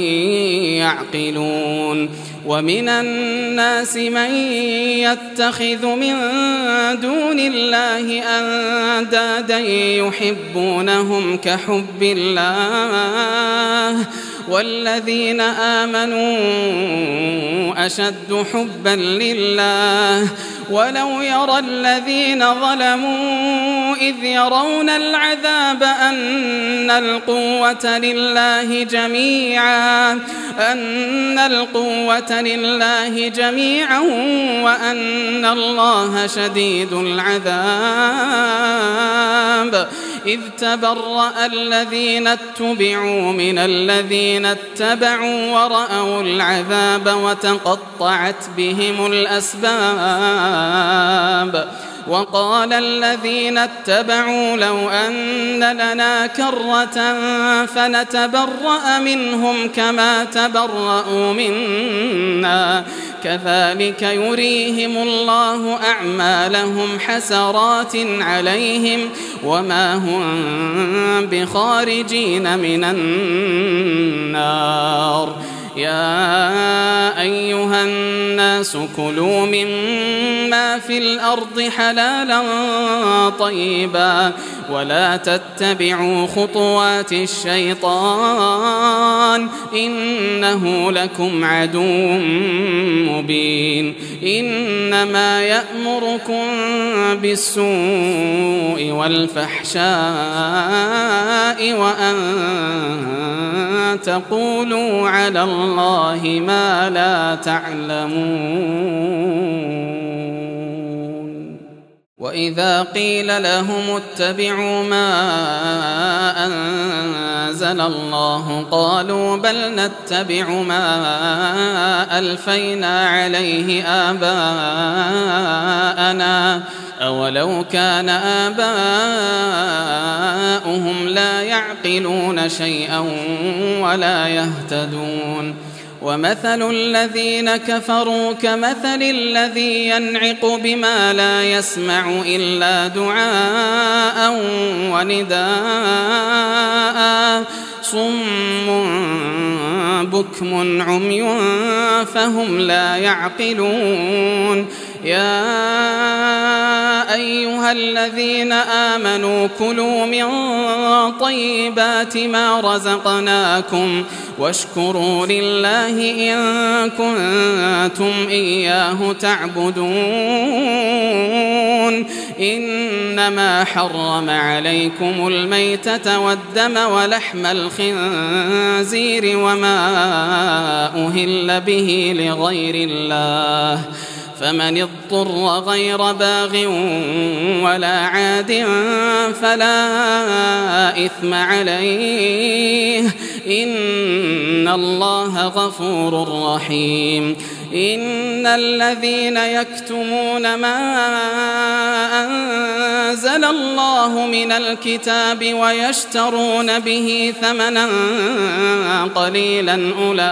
يعقلون. ومن الناس من يتخذ من دون الله أندادا يحبونهم كحب الله والذين آمنوا أشد حبا لله ولو يرى الذين ظلموا إذ يرون العذاب أن القوة لله جميعا أن القوة لله جميعا وأن الله شديد العذاب إذ تبرأ الذين اتبعوا من الذين اتبعوا ورأوا العذاب وتقطعت بهم الأسباب. وقال الذين اتبعوا لو أن لنا كرة فنتبرأ منهم كما تبرأوا منا كذلك يريهم الله أعمالهم حسرات عليهم وما هم بخارجين من النار. يا أيها الناس كلوا مما في الأرض حلالا طيبا ولا تتبعوا خطوات الشيطان إنه لكم عدو مبين. إنما يأمركم بالسوء والفحشاء وأن تقولوا على الله ما لا تعلمون. وإذا قيل لهم اتبعوا ما أنزل الله قالوا بل نتبع ما ألفينا عليه آباءنا أولو كان آباؤهم لا يعقلون شيئا ولا يهتدون. ومثل الذين كفروا كمثل الذي ينعق بما لا يسمع إلا دعاء ونداء صم بكم عمي فهم لا يعقلون. يا أيها الذين آمنوا كلوا من طيبات ما رزقناكم واشكروا لله إن كنتم إياه تعبدون. إنما حرم عليكم الميتة والدم ولحم الخنزير وما أهل به لغير الله فمن اضطر غير باغ ولا عاد فلا إثم عليه إن الله غفور رحيم. إن الذين يكتمون ما أنزل الله من الكتاب ويشترون به ثمنا قليلا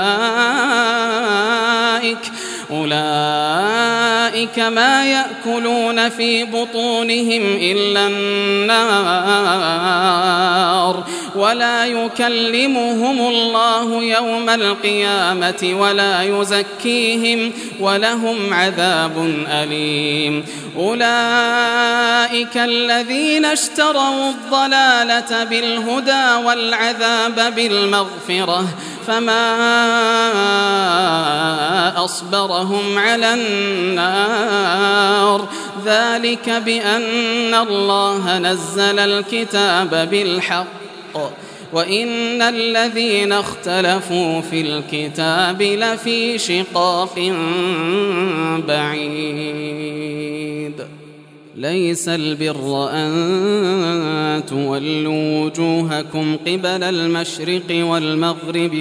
أولئك أولئك ما يأكلون في بطونهم إلا النار ولا يكلمهم الله يوم القيامة ولا يزكيهم ولهم عذاب أليم. أولئك الذين اشتروا الضلالة بالهدى والعذاب بالمغفرة فما أصبرهم على النار ذلك بأن الله نزل الكتاب بالحق وإن الذين اختلفوا في الكتاب لفي شقاق بعيد. ليس البر أن تولوا وجوهكم قبل المشرق والمغرب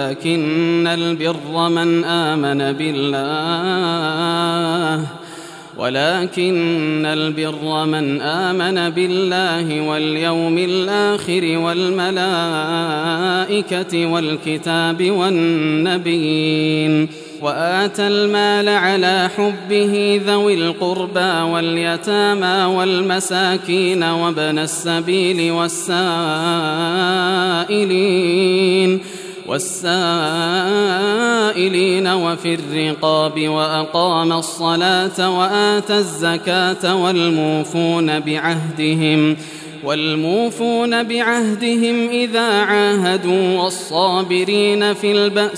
ولكن البر من آمن بالله ولكن البر من آمن بالله واليوم الآخر والملائكة والكتاب والنبيين وآتى المال على حبه ذوي القربى واليتامى والمساكين وابن السبيل والسائلين والسائلين وفي الرقاب وأقام الصلاة وآتى الزكاة والموفون بعهدهم والموفون بعهدهم إذا عاهدوا والصابرين في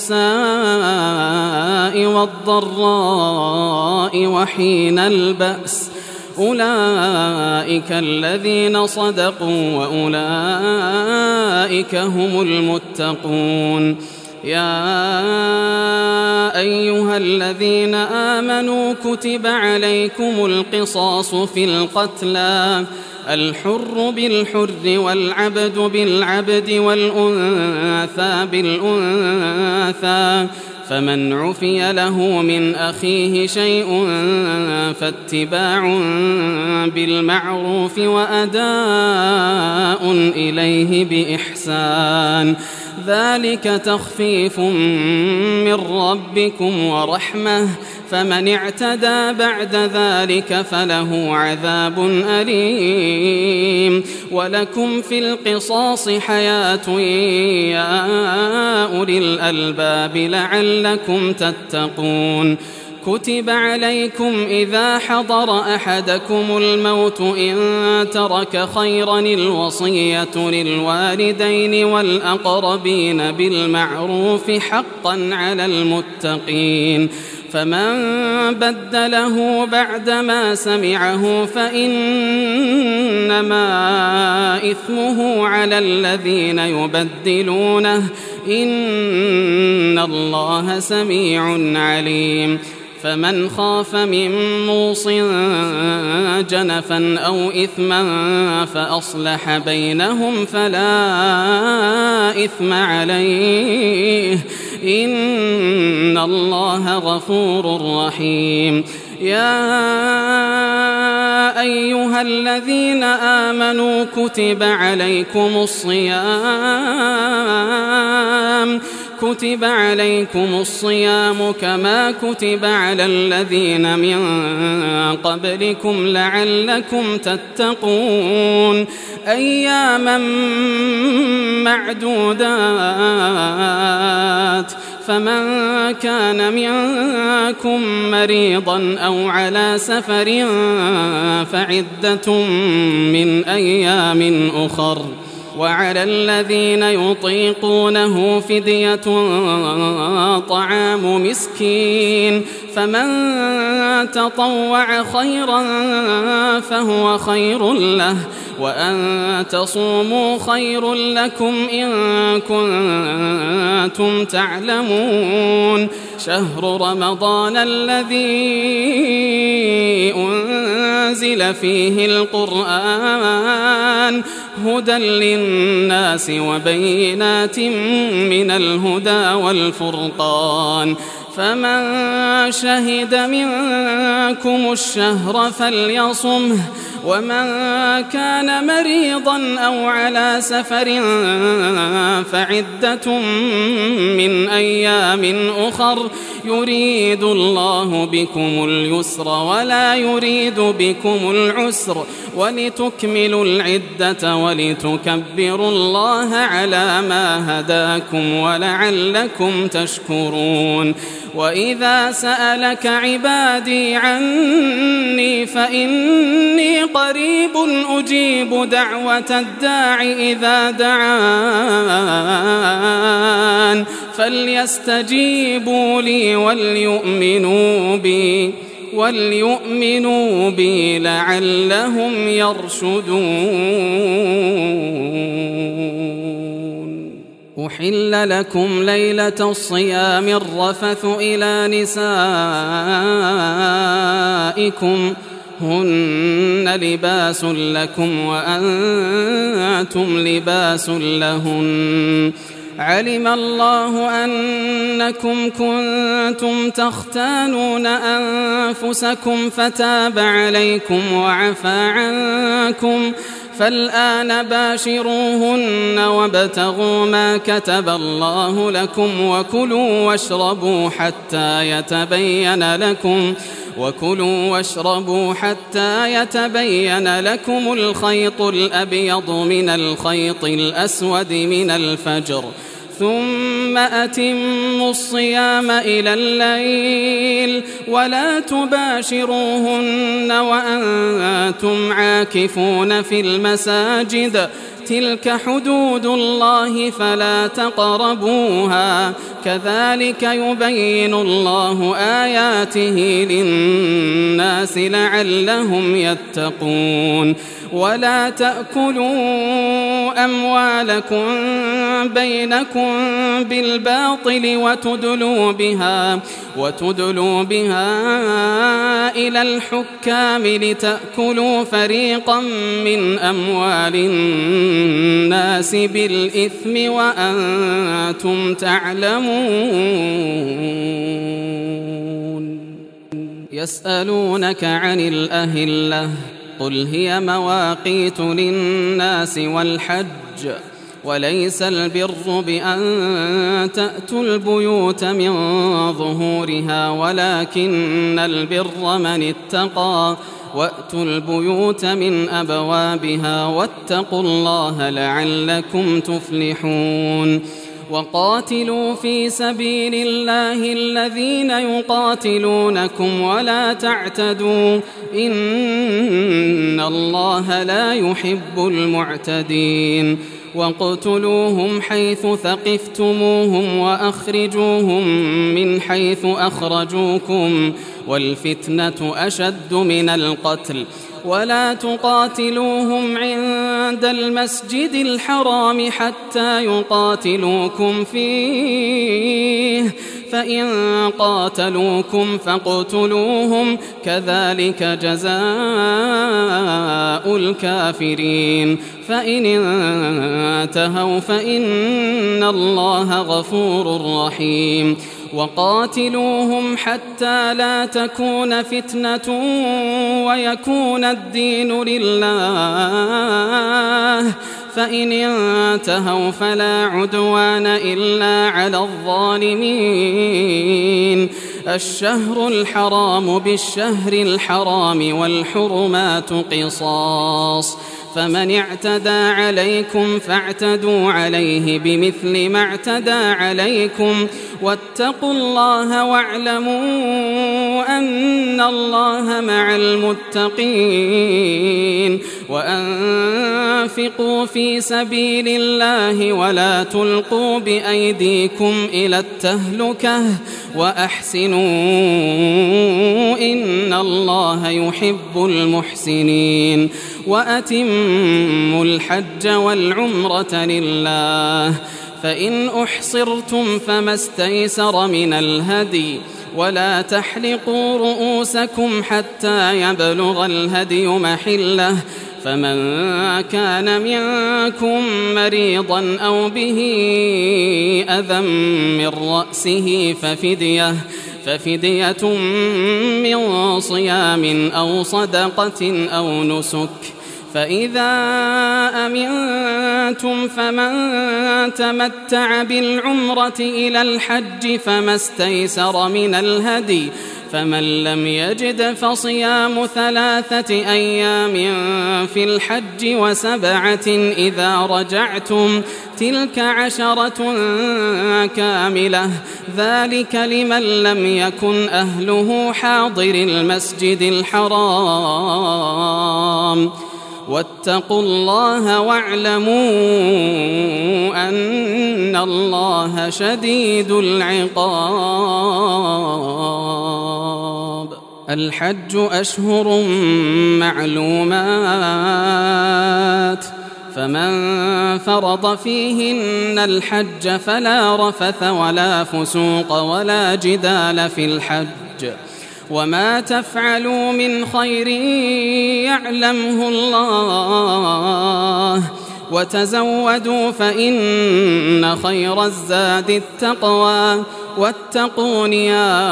البأساء والضراء وحين البأس أولئك الذين صدقوا وأولئك هم المتقون. يا أيها الذين آمنوا كتب عليكم القصاص في القتلى الحر بالحر والعبد بالعبد والأنثى بالأنثى فمن عفي له من أخيه شيء فاتباع بالمعروف وأداء إليه بإحسان ذلك تخفيف من ربكم ورحمة فمن اعتدى بعد ذلك فله عذاب أليم. ولكم في القصاص حياة يا أولي الألباب لعلكم تتقون. كتب عليكم إذا حضر أحدكم الموت إن ترك خيرا الوصية للوالدين والأقربين بالمعروف حقا على المتقين فمن بدله بعدما سمعه فإنما إثمه على الذين يبدلونه إن الله سميع عليم. فمن خاف من موص جنفا أو إثما فأصلح بينهم فلا إثم عليه إن الله غفور رحيم. يا أيها الذين آمنوا كتب عليكم الصيام كتب عليكم الصيام كما كتب على الذين من قبلكم لعلكم تتقون أياما معدودات فمن كان منكم مريضا أو على سفر فعدة من أيام أخر وعلى الذين يطيقونه فدية طعام مسكين فمن تطوع خيرا فهو خير له وأن تصوموا خير لكم إن كنتم تعلمون. شهر رمضان الذي أنزل فيه القرآن هدى للناس وبينات من الهدى والفرقان فمن شهد منكم الشهر فليصمه ومن كان مريضا أو على سفر فعدة من أيام أخر يريد الله بكم اليسر ولا يريد بكم العسر ولتكملوا العدة ولتكبروا الله على ما هداكم ولعلكم تشكرون. وإذا سألك عبادي عني فإني قريب أجيب دعوة الداع إذا دعان فليستجيبوا لي وليؤمنوا بي وليؤمنوا بي لعلهم يرشدون. أحل لكم ليلة الصيام الرفث إلى نسائكم هن لباس لكم وأنتم لباس لهن علم الله أنكم كنتم تختانون أنفسكم فتاب عليكم وعفى عنكم فالآن باشروهن وابتغوا ما كتب الله لكم وكلوا واشربوا حتى يتبين لكم وكلوا واشربوا حتى يتبين لكم الخيط الأبيض من الخيط الأسود من الفجر ثم أتموا الصيام إلى الليل ولا تباشروهن وأنتم عاكفون في المساجد تلك حدود الله فلا تقربوها كذلك يبين الله آياته للناس لعلهم يتقون ولا تأكلوا أموالكم بينكم بالباطل وتدلوا بها وتدلوا بها إلى الحكام لتأكلوا فريقا من أموال الناس بالإثم وأنتم تعلمون يسألونك عن الأهلة قل هي مواقيت للناس والحج وليس البر بأن تأتوا البيوت من ظهورها ولكن البر من اتقى وأتوا البيوت من أبوابها واتقوا الله لعلكم تفلحون وقاتلوا في سبيل الله الذين يقاتلونكم ولا تعتدوا إن الله لا يحب المعتدين واقتلوهم حيث ثقفتموهم وأخرجوهم من حيث أخرجوكم والفتنة أشد من القتل ولا تقاتلوهم عند المسجد الحرام حتى يقاتلوكم فيه فإن قاتلوكم فاقتلوهم كذلك جزاء الكافرين فإن انتهوا فإن الله غفور رحيم وقاتلوهم حتى لا تكون فتنة ويكون الدين لله فإن انتهوا فلا عدوان إلا على الظالمين الشهر الحرام بالشهر الحرام والحرمات قصاص فمن اعتدى عليكم فاعتدوا عليه بمثل ما اعتدى عليكم واتقوا الله واعلموا أن الله مع المتقين وأنفقوا في سبيل الله ولا تلقوا بأيديكم إلى التهلكة وأحسنوا إن الله يحب المحسنين وأتموا الحج والعمرة لله فإن أحصرتم فما استيسر من الهدي ولا تحلقوا رؤوسكم حتى يبلغ الهدي محله فمن كان منكم مريضا أو به أذى من رأسه ففدية ففدية من صيام أو صدقة أو نسك فإذا أمنتم فمن تمتع بالعمرة إلى الحج فما استيسر من الهدي فمن لم يجد فصيام ثلاثة أيام في الحج وسبعة إذا رجعتم تلك عشرة كاملة ذلك لمن لم يكن أهله حاضر المسجد الحرام واتقوا الله واعلموا أن الله شديد العقاب الحج أشهر معلومات فمن فرض فيهن الحج فلا رفث ولا فسوق ولا جدال في الحج وما تفعلوا من خير يعلمه الله وتزودوا فإن خير الزاد التقوى واتقون يا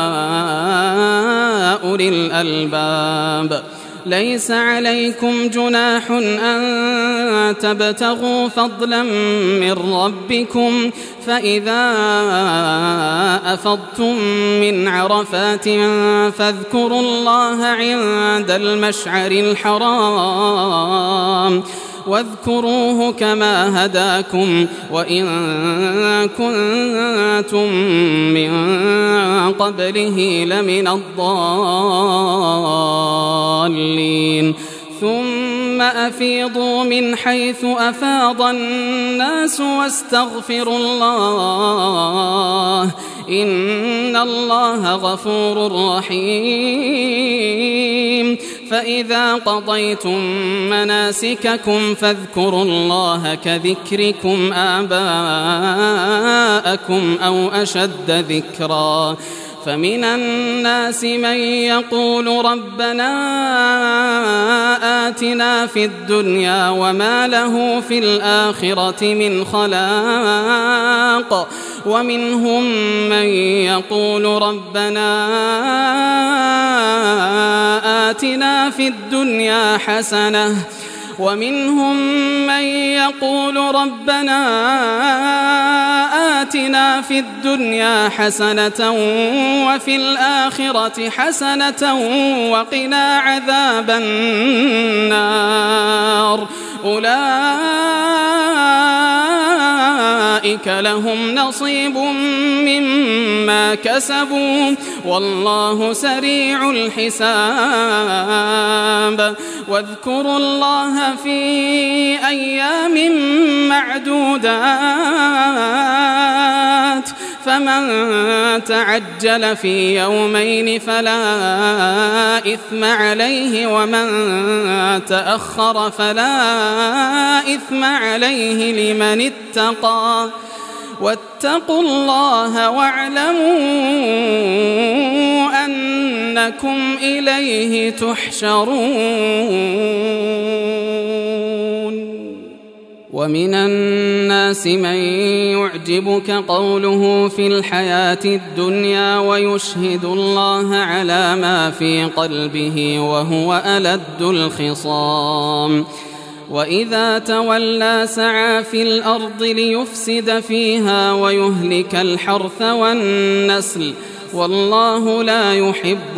أولي الألباب. ليس عليكم جناح أن تبتغوا فضلا من ربكم فإذا أفضتم من عرفات فاذكروا الله عند المشعر الحرام واذكروه كما هداكم وإن كنتم من قبله لمن الضالين. ثم أفيضوا من حيث أفاض الناس واستغفروا الله إن الله غفور رحيم. فإذا قضيتم مناسككم فاذكروا الله كذكركم آباءكم أو أشد ذكرا. فمن الناس من يقول ربنا آتنا في الدنيا وما له في الآخرة من خلاق ومنهم من يقول ربنا آتنا في الدنيا حسنة ومنهم من يقول ربنا آتنا في الدنيا حسنة وفي الآخرة حسنة وقنا عذاب النار. أولئك لهم نصيب مما كسبوا والله سريع الحساب. واذكروا الله في أيام معدودات فمن تعجل في يومين فلا إثم عليه ومن تأخر فلا إثم عليه لمن اتقى واتقوا الله واعلموا أنكم إليه تحشرون. ومن الناس من يعجبك قوله في الحياة الدنيا ويشهد الله على ما في قلبه وهو ألد الخصام. وإذا تولى سعى في الأرض ليفسد فيها ويهلك الحرث والنسل والله لا يحب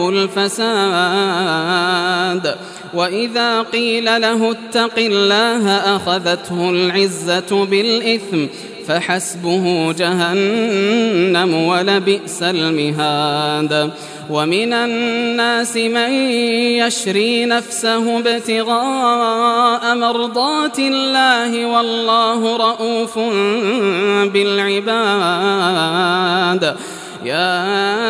الفساد. وإذا قيل له اتق الله أخذته العزة بالإثم فحسبه جهنم ولبئس المهاد. ومن الناس من يشري نفسه ابتغاء مرضات الله والله رؤوف بالعباد. يا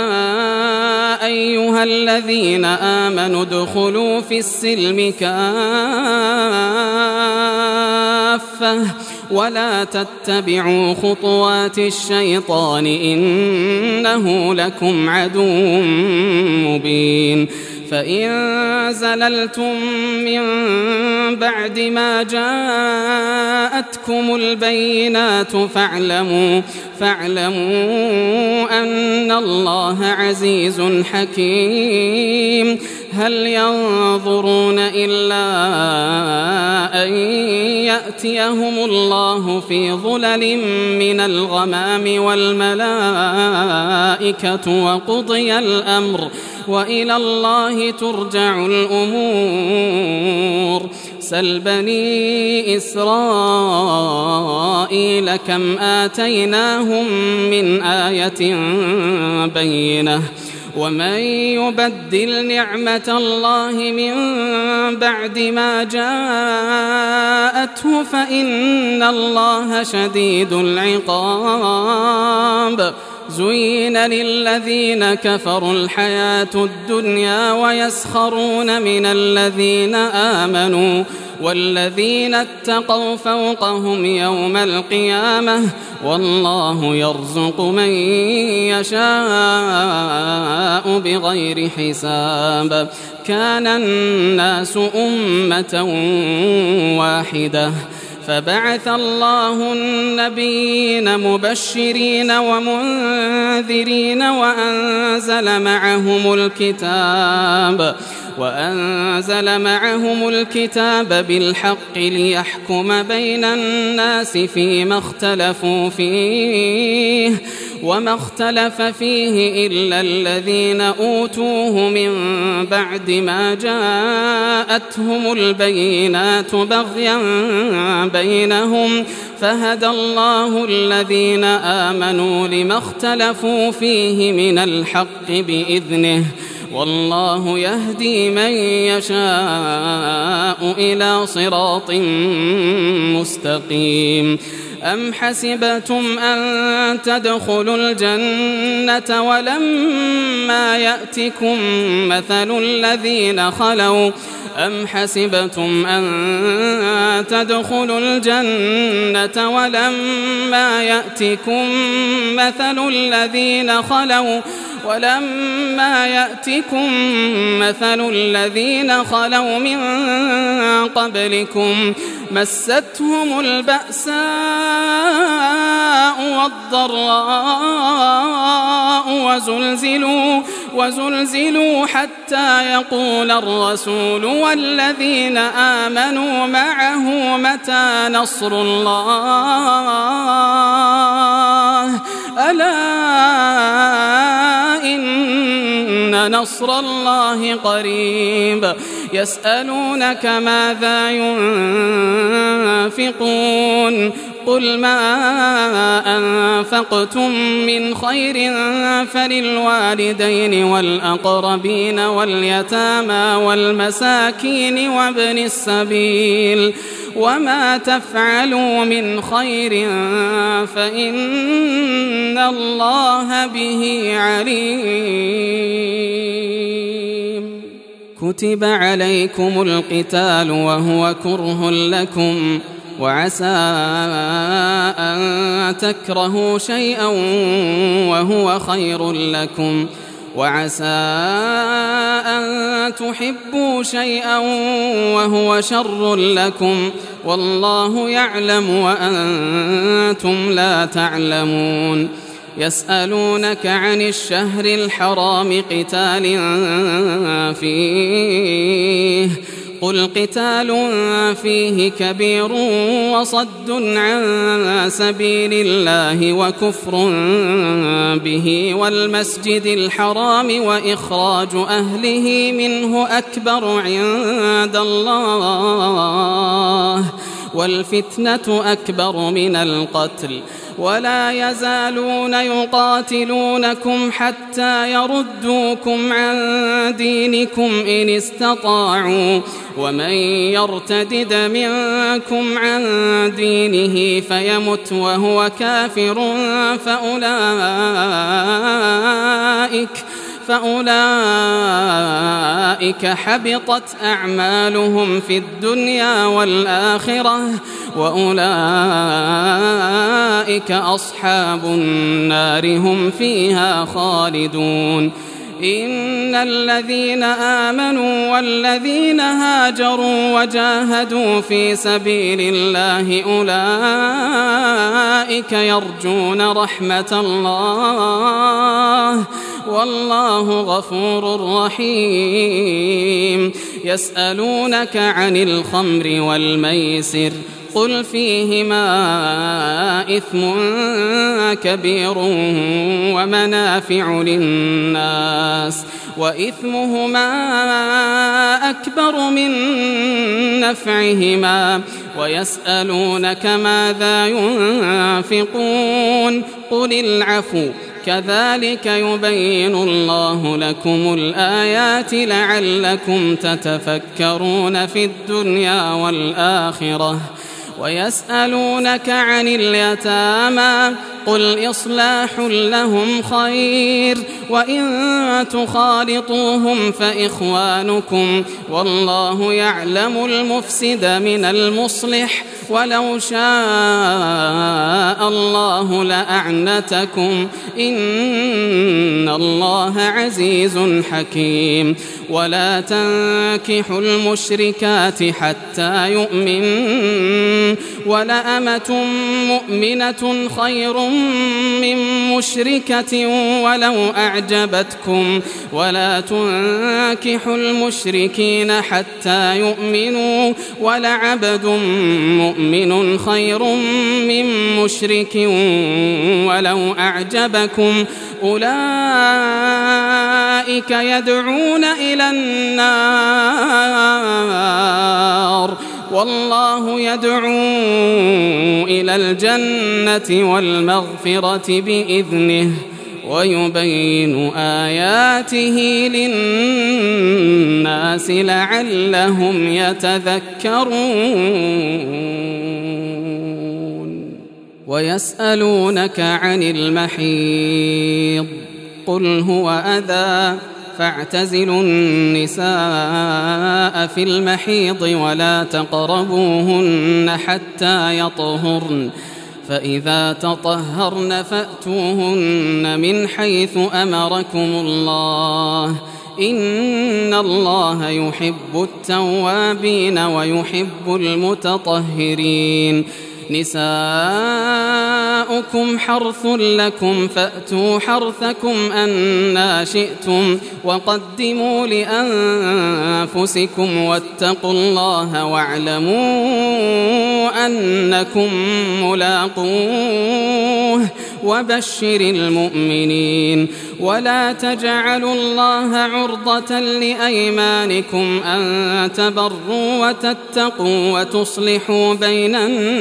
أيها الذين آمنوا ادخلوا في السلم كافة ولا تتبعوا خطوات الشيطان إنه لكم عدو مبين. فإن زللتم من بعد ما جاءتكم البينات فاعلموا فاعلموا أن الله عزيز حكيم. هل ينظرون إلا أن يأتيهم الله في ظلل من الغمام والملائكة وقضي الأمر وإلى الله ترجع الأمور. سل بني إسرائيل كم آتيناهم من آية بينة ومن يبدل نعمة الله من بعد ما جاءته فإن الله شديد العقاب. زين للذين كفروا الحياة الدنيا ويسخرون من الذين آمنوا والذين اتقوا فوقهم يوم القيامة والله يرزق من يشاء بغير حساب. كان الناس أمة واحدة فبعث الله النبيين مبشرين ومنذرين وأنزل معهم الكتاب وأنزل معهم الكتاب بالحق ليحكم بين الناس فيما اختلفوا فيه وما اختلف فيه إلا الذين أوتوه من بعد ما جاءتهم البينات بغيا بينهم فهدى الله الذين آمنوا لما اختلفوا فيه من الحق بإذنه والله يهدي من يشاء إلى صراط مستقيم. أم حسبتم أن تدخلوا الجنة ولما يأتكم مثل الذين خلوا أم حسبتم أن تدخلوا الجنة ولما يأتكم مثل الذين خلوا ولما يأتكم مثل الذين خلوا من قبلكم مستهم البأساء والضراء وزلزلوا وزلزلوا حتى يقول الرسول والذين آمنوا معه متى نصر الله ألا إن نصر الله قريب. يسألونك ماذا ينفقون قل ما أنفقتم من خير فللوالدين والأقربين واليتامى والمساكين وابن السبيل وما تفعلوا من خير فإن الله به عليم. كتب عليكم القتال وهو كره لكم وعسى أن تكرهوا شيئا وهو خير لكم وعسى أن تحبوا شيئا وهو شر لكم والله يعلم وأنتم لا تعلمون. يسألونك عن الشهر الحرام قتال فيه قل قتال فيه كبير وصد عن سبيل الله وكفر به والمسجد الحرام وإخراج أهله منه أكبر عند الله والفتنة أكبر من القتل ولا يزالون يقاتلونكم حتى يردوكم عن دينكم إن استطاعوا ومن يرتدد منكم عن دينه فيمت وهو كافر فأولئك فأولئك حبطت أعمالهم في الدنيا والآخرة وأولئك أصحاب النار هم فيها خالدون. إن الذين آمنوا والذين هاجروا وجاهدوا في سبيل الله أولئك يرجون رحمة الله والله غفور رحيم. يسألونك عن الخمر والميسر قل فيهما إثم كبير ومنافع للناس وإثمهما أكبر من نفعهما ويسألونك ماذا ينفقون قل العفو كذلك يبين الله لكم الآيات لعلكم تتفكرون في الدنيا والآخرة. ويسألونك عن اليتامى قل إصلاح لهم خير وإن تخالطوهم فإخوانكم والله يعلم المفسد من المصلح ولو شاء الله لأعنتكم إن الله عزيز حكيم. ولا تنكحوا المشركات حتى يؤمنن ولأمة مؤمنة خير من مشركة ولو أعجبتكم ولا تنكحوا المشركين حتى يؤمنوا ولعبد مؤمن خير من مشرك ولو أعجبكم أولئك يدعون إلى النار والله يدعو إلى الجنة والمغفرة بإذنه ويبين آياته للناس لعلهم يتذكرون ويسألونك عن المحيض قل هو أذى فاعتزلوا النساء في المحيض ولا تقربوهن حتى يطهرن فإذا تطهرن فأتوهن من حيث أمركم الله إن الله يحب التوابين ويحب المتطهرين نساؤكم حرث لكم فأتوا حرثكم أنى شئتم وقدموا لأنفسكم واتقوا الله واعلموا أنكم ملاقوه وبشر المؤمنين ولا تجعلوا الله عرضة لأيمانكم أن تبروا وتتقوا وتصلحوا بين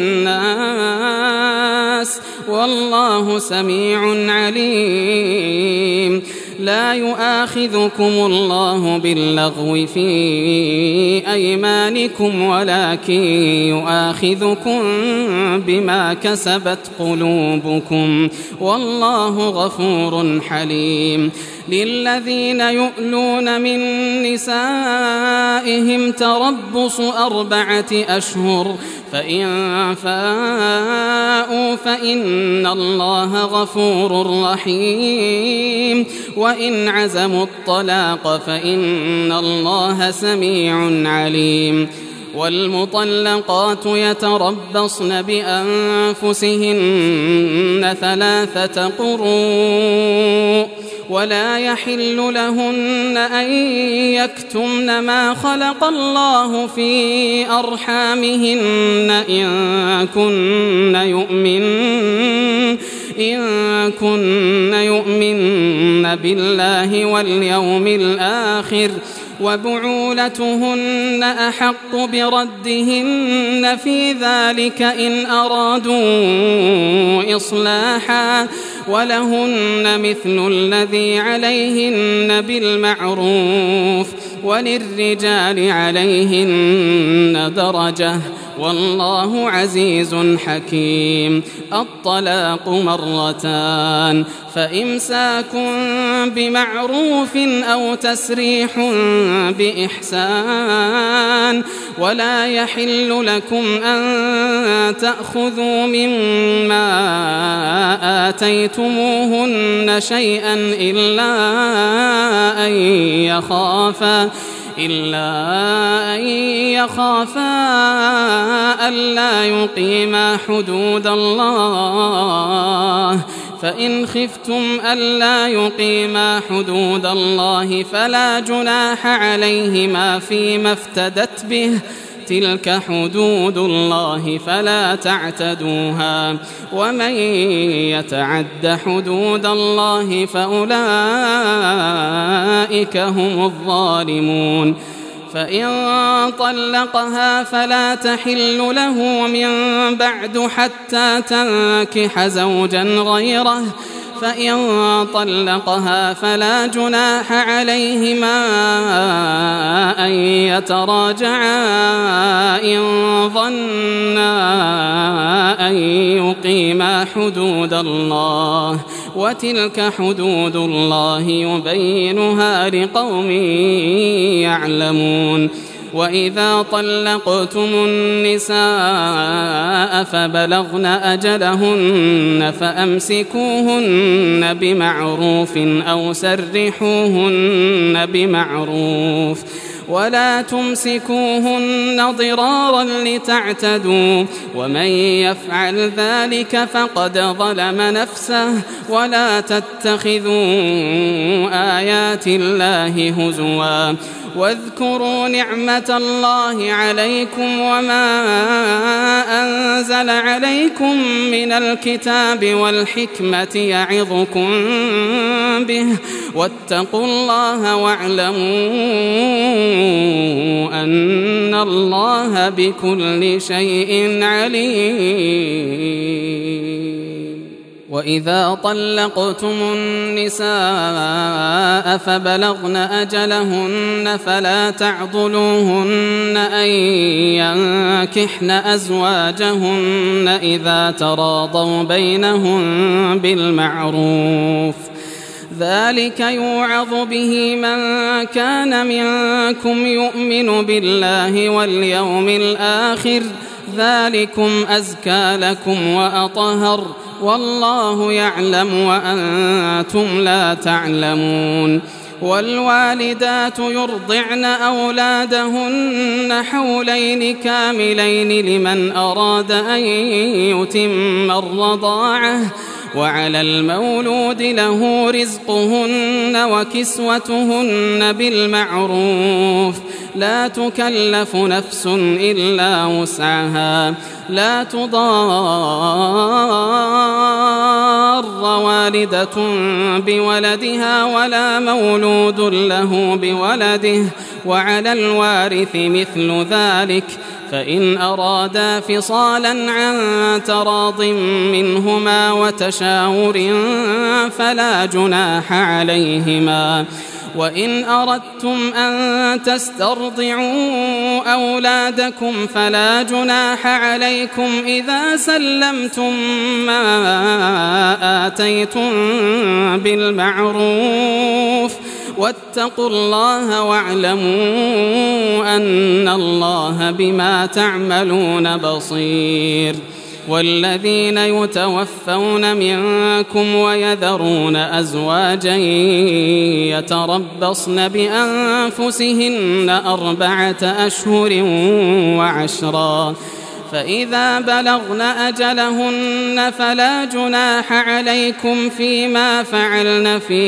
الناس والله سميع عليم لا يؤاخذكم الله باللغو في أيمانكم ولكن يؤاخذكم بما كسبت قلوبكم والله غفور حليم للذين يؤلون من نسائهم تربص أربعة أشهر فإن فاءوا فإن الله غفور رحيم وإن عزموا الطلاق فإن الله سميع عليم والمطلقات يتربصن بأنفسهن ثلاثة قروء ولا يحل لهن أن يكتمن ما خلق الله في أرحامهن إن كن يؤمن إن كن يؤمن بالله واليوم الآخر وبعولتهن أحق بردهن في ذلك إن أرادوا إصلاحا ولهن مثل الذي عليهن بالمعروف وللرجال عليهن درجة والله عزيز حكيم الطلاق مرتان فإمساك بمعروف أو تسريح بإحسان ولا يحل لكم أن تأخذوا مما آتيتموهن شيئا إلا أن يخافا إلا أن يخافا ألا يقيما حدود الله فإن خفتم ألا يقيما حدود الله فلا جناح عليهما فيما افتدت به تلك حدود الله فلا تعتدوها ومن يتعد حدود الله فأولئك هم الظالمون فإن طلقها فلا تحل له من بعد حتى تنكح زوجا غيره فإن طلقها فلا جناح عليهما أن يتراجعا إن ظنا أن يقيما حدود الله وتلك حدود الله يبينها لقوم يعلمون وإذا طلقتم النساء فبلغن أجلهن فأمسكوهن بمعروف أو سرحوهن بمعروف ولا تمسكوهن ضرارا لتعتدوا ومن يفعل ذلك فقد ظلم نفسه ولا تتخذوا آيات الله هزوا واذكروا نعمة الله عليكم وما أنزل عليكم من الكتاب والحكمة يعظكم به واتقوا الله واعلموا أن الله بكل شيء عليم. وإذا طلقتم النساء فبلغن أجلهن فلا تعضلوهن أن ينكحن أزواجهن إذا تراضوا بينهم بالمعروف ذلك يوعظ به من كان منكم يؤمن بالله واليوم الآخر ذلكم أزكى لكم وأطهر والله يعلم وأنتم لا تعلمون. والوالدات يرضعن أولادهن حولين كاملين لمن أراد أن يتم الرضاعة وعلى المولود له رزقهن وكسوتهن بالمعروف لا تكلف نفس إلا وسعها لا تضار والدة بولدها ولا مولود له بولده وعلى الوارث مثل ذلك فإن أرادا فصالا عن تراض منهما وتشاور فلا جناح عليهما. وإن أردتم أن تسترضعوا أولادكم فلا جناح عليكم إذا سلمتم ما آتيتم بالمعروف واتقوا الله واعلموا أن الله بما تعملون بصير. والذين يتوفون منكم ويذرون أزواجا يتربصن بأنفسهن أربعة أشهر وعشرا فإذا بلغن أجلهن فلا جناح عليكم فيما فعلن في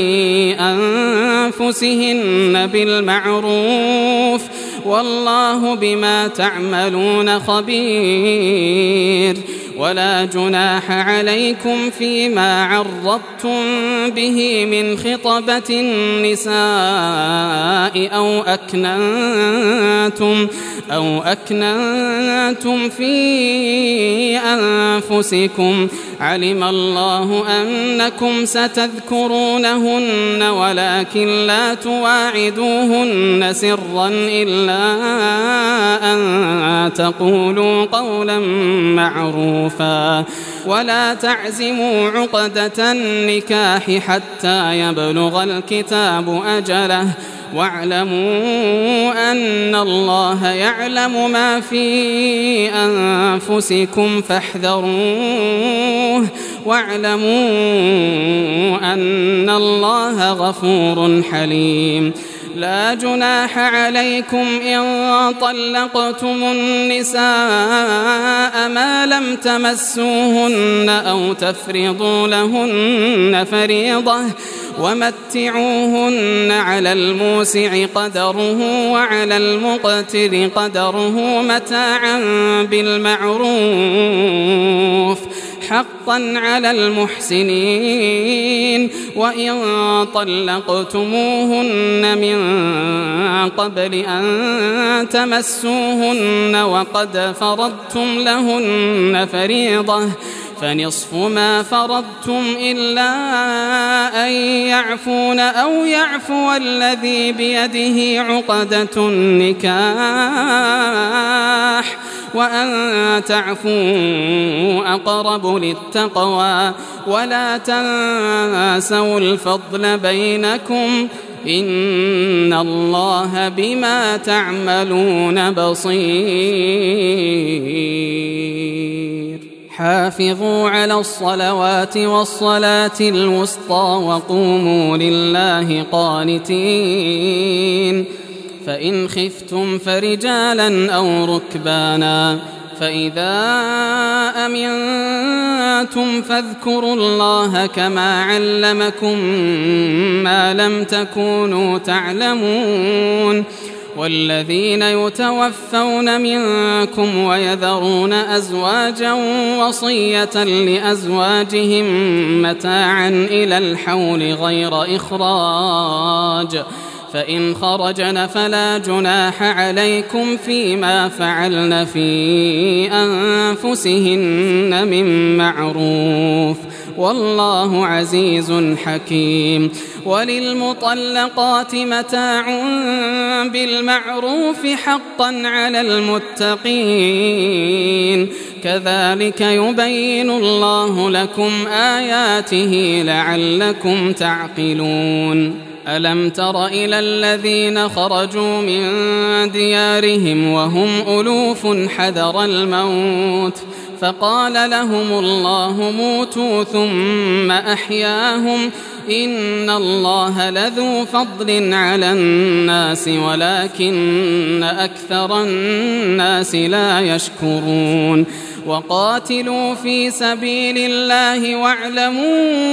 أنفسهن بالمعروف والله بما تعملون خبير. ولا جناح عليكم فيما عرضتم به من خطبة النساء أو أكننتم أو أكننتم في أنفسكم علم الله أنكم ستذكرونهن ولكن لا تواعدوهن سرا إلا أن تقولوا قولا معروفا ولا تعزموا عقدة النكاح حتى يبلغ الكتاب أجله واعلموا أن الله يعلم ما في أنفسكم فاحذروه واعلموا أن الله غفور حليم. لا جناح عليكم إن طلقتم النساء ما لم تمسوهن أو تفرضوا لهن فريضة ومتعوهن على الموسع قدره وعلى المقتر قدره متاعا بالمعروف حقا على المحسنين. وإن طلقتموهن من قبل أن تمسوهن وقد فرضتم لهن فريضة فنصف ما فرضتم إلا أن يعفون أو يعفو الذي بيده عقدة النكاح وأن تعفوا أقرب للتقوى ولا تنسوا الفضل بينكم إن الله بما تعملون بصير. حافظوا على الصلوات والصلاة الوسطى وقوموا لله قانتين. فإن خفتم فرجالا أو ركبانا فإذا أمنتم فاذكروا الله كما علمكم ما لم تكونوا تعلمون. والذين يتوفون منكم ويذرون أزواجا وصية لأزواجهم متاعا إلى الحول غير إخراج فإن خرجن فلا جناح عليكم فيما فعلن في أنفسهن من معروف والله عزيز حكيم. وللمطلقات متاع بالمعروف حقا على المتقين كذلك يبين الله لكم آياته لعلكم تعقلون. ألم تر إلى الذين خرجوا من ديارهم وهم ألوف حذر الموت فقال لهم الله موتوا ثم أحياهم إن الله لذو فضل على الناس ولكن أكثر الناس لا يشكرون. وقاتلوا في سبيل الله واعلموا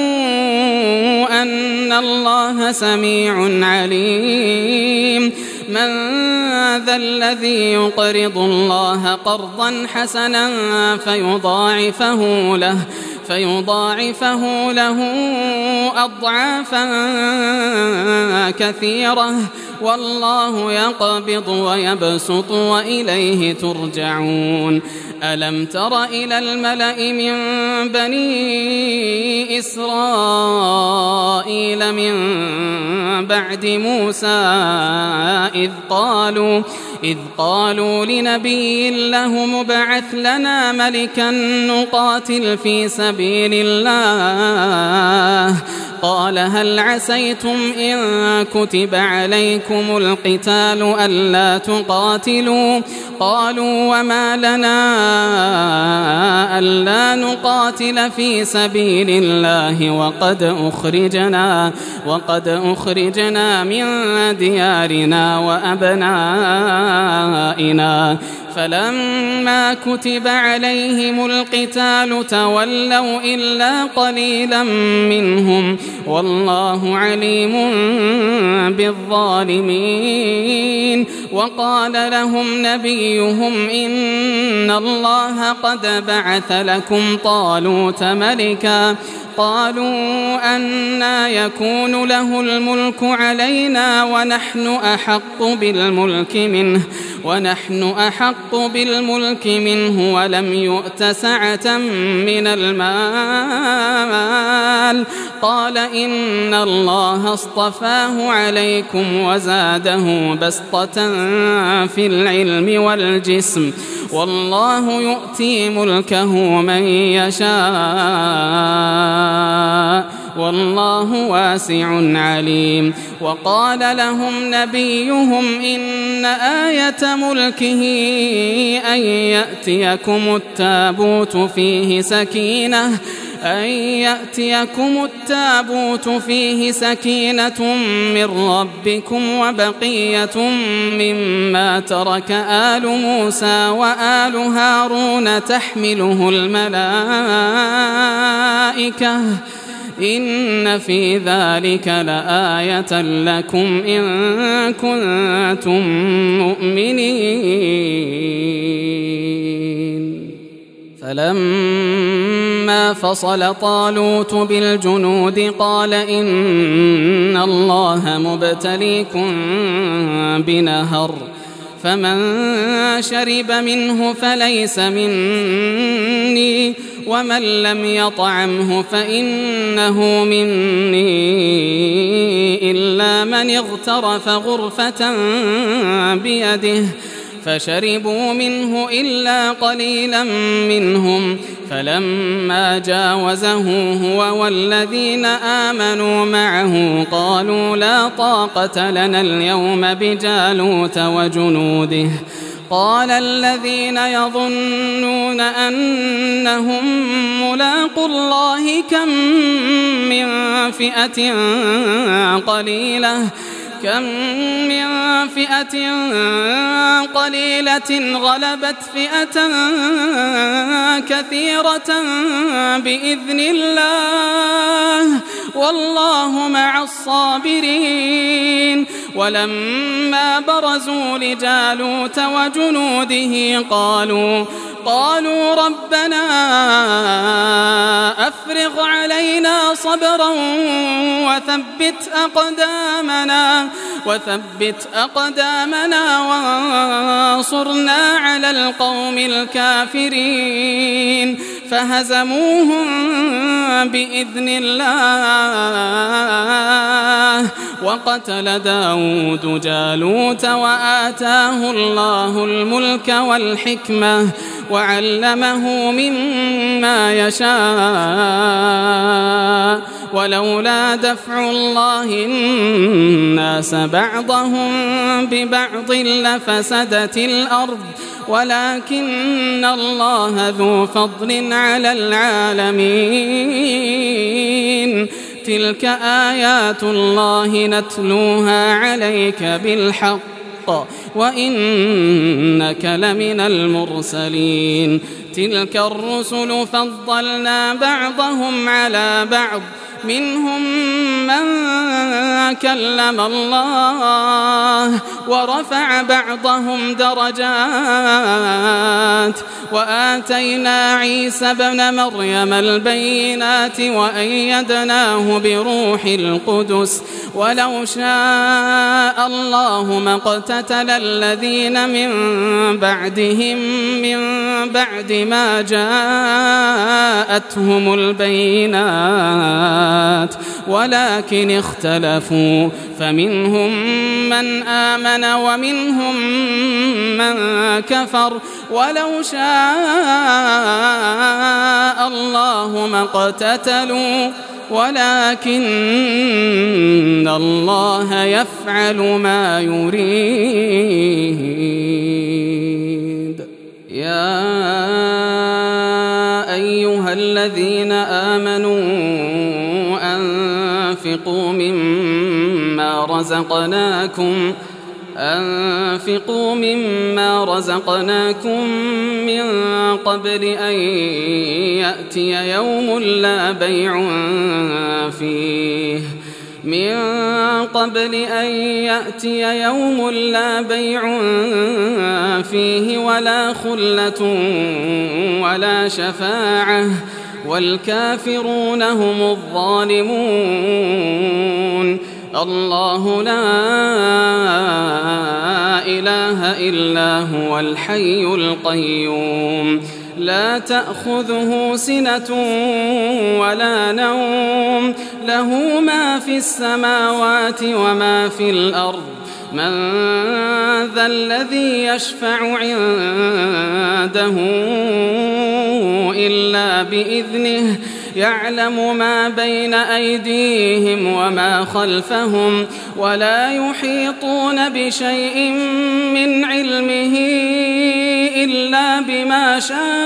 أن الله سميع عليم. من ذا الذي يقرض الله قرضا حسنا فيضاعفه له فيضاعفه له أضعافا كثيرة والله يقبض ويبسط وإليه ترجعون. ألم تر إلى الملأ من بني إسرائيل من بعد موسى إذ قالوا إذ قالوا لنبي له مبعث لنا ملكا نقاتل في سبيل الله قال هل عسيتم إن كتب عليكم القتال ألا تقاتلوا قالوا وما لنا ألا نقاتل في سبيل الله وقد أخرجنا وقد أخرجنا من ديارنا وأبنائنا فلما كتب عليهم القتال تولوا إلا قليلا منهم والله عليم بالظالمين. وقال لهم نبيهم إن الله قد بعث لكم طالوت ملكا قالوا أنى يكون له الملك علينا ونحن أحق بالملك منه ونحن أحق بالملك منه ولم يؤت سعة من المال قال إن الله اصطفاه عليكم وزاده بسطة في العلم والجسم والله يؤتي ملكه من يشاء والله واسع عليم. وقال لهم نبيهم إن آية ملكه أن يأتيكم التابوت فيه سكينة أن يأتيكم التابوت فيه سكينة من ربكم وبقية مما ترك آل موسى وآل هارون تحمله الملائكة إن في ذلك لآية لكم إن كنتم مؤمنين. فلما فصل طالوت بالجنود قال إن الله مبتليكم بنهر فمن شرب منه فليس مني ومن لم يطعمه فإنه مني إلا من اغترف غرفة بيده فشربوا منه إلا قليلا منهم فلما جاوزه هو والذين آمنوا معه قالوا لا طاقة لنا اليوم بجالوت وجنوده قال الذين يظنون أنهم ملاقو الله كم من فئة قليلة كم من فئة قليلة غلبت فئة كثيرة بإذن الله والله مع الصابرين. ولما برزوا لجالوت وجنوده قالوا قالوا ربنا أفرغ علينا صبرا وثبت أقدامنا وثبت أقدامنا وانصرنا على القوم الكافرين فهزموهم بإذن الله وقتل داود جالوت وآتاه الله الملك والحكمة وعلمه مما يشاء ولولا دفع الله الناس بعضهم ببعض لفسدت الأرض ولكن الله ذو فضل على العالمين. تلك آيات الله نتلوها عليك بالحق وإنك لمن المرسلين. تلك الرسل فضلنا بعضهم على بعض منهم من كلم الله ورفع بعضهم درجات وآتينا عيسى ابن مريم البينات وأيدناه بروح القدس ولو شاء الله ما اقتتل الذين من بعدهم من بعد ما جاءتهم البينات ولكن اختلفوا فمنهم من آمن ومنهم من كفر ولو شاء الله ما اقتتلوا ولكن الله يفعل ما يريد. يا أيها الذين آمنوا أنفقوا مما رزقناكم أنفقوا مما رزقناكم من قبل أن يأتي يوم لا بيع فيه من قبل أن يأتي يوم لا بيع فيه ولا خلة ولا شفاعة والكافرون هم الظالمون. الله لا إله إلا هو الحي القيوم لا تأخذه سنة ولا نوم له ما في السماوات وما في الأرض من ذا الذي يشفع عنده إلا بإذنه يعلم ما بين أيديهم وما خلفهم ولا يحيطون بشيء من علمه إلا بما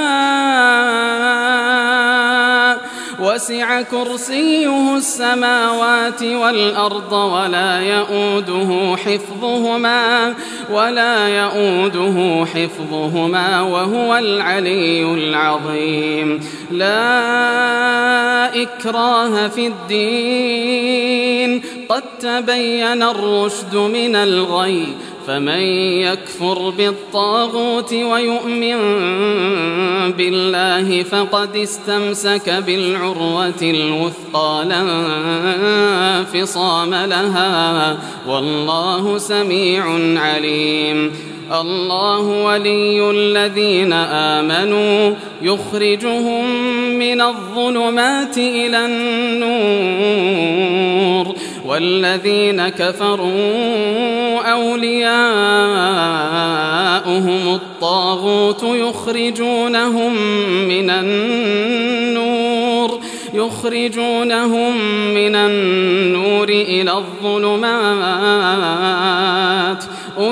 شاء وسع كرسيه السماوات والأرض ولا يؤوده حفظهما ولا يؤوده حفظهما وهو العلي العظيم. لا إكراه في الدين قد تبين الرشد من الغي فمن يكفر بالطاغوت ويؤمن بالله فقد استمسك بالعروة الوثقى لا انفصام لها والله سميع عليم. الله ولي الذين آمنوا يخرجهم من الظلمات إلى النور والذين كفروا أولياؤهم الطاغوت يخرجونهم من النور يخرجونهم من النور إلى الظلمات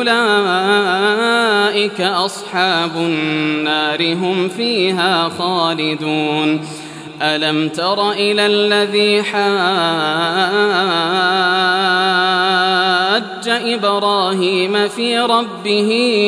أولئك أصحاب النار هم فيها خالدون. ألم تر إلى الذي حاج إبراهيم في ربه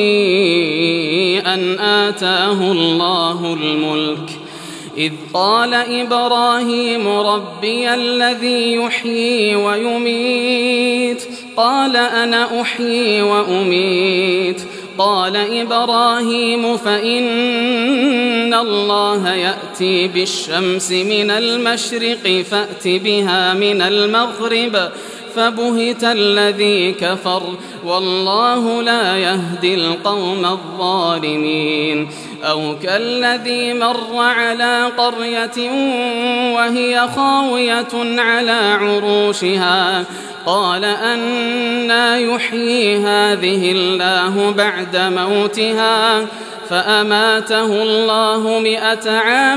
أن آتاه الله الملك إذ قال إبراهيم ربي الذي يحيي ويميت قال أنا أحيي وأميت قال إبراهيم فإن الله يأتي بالشمس من المشرق فأت بها من المغرب فبهت الذي كفر والله لا يهدي القوم الظالمين. أو كالذي مر على قرية وهي خاوية على عروشها قال أنى يحيي هذه الله بعد موتها فأماته الله مئة عام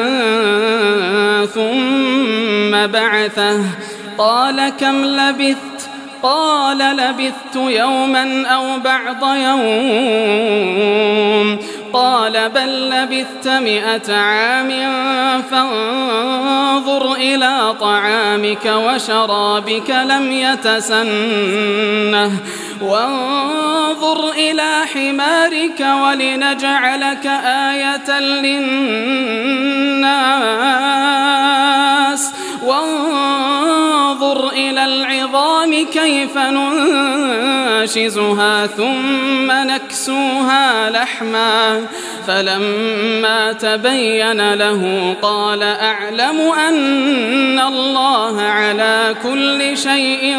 ثم بعثه قال كم لبثت قال لبثت يوما أو بعض يوم قال بل لبثت مئة عام فانظر إلى طعامك وشرابك لم يتسنه وانظر إلى حمارك ولنجعلك آية للناس وانظر إلى العظام كيف ننشزها ثم نكسوها لحما فلما تبين له قال أعلم أن الله على كل شيء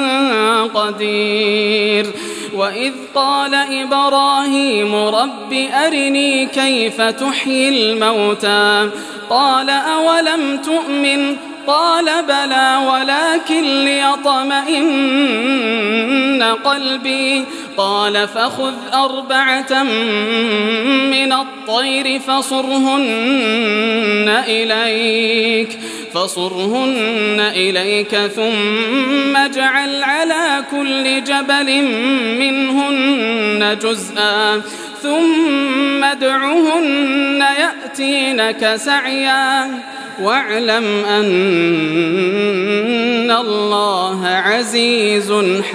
قدير. وإذ قال إبراهيم رب أرني كيف تحيي الموتى قال أولم تؤمن قال بلى ولكن ليطمئن قلبي قال فخذ أربعة من الطير فصرهن إليك فصرهن إليك ثم اجعل على كل جبل منهن جزءا ثم ادعهن يأتينك سعيا واعلم أن الله عزيز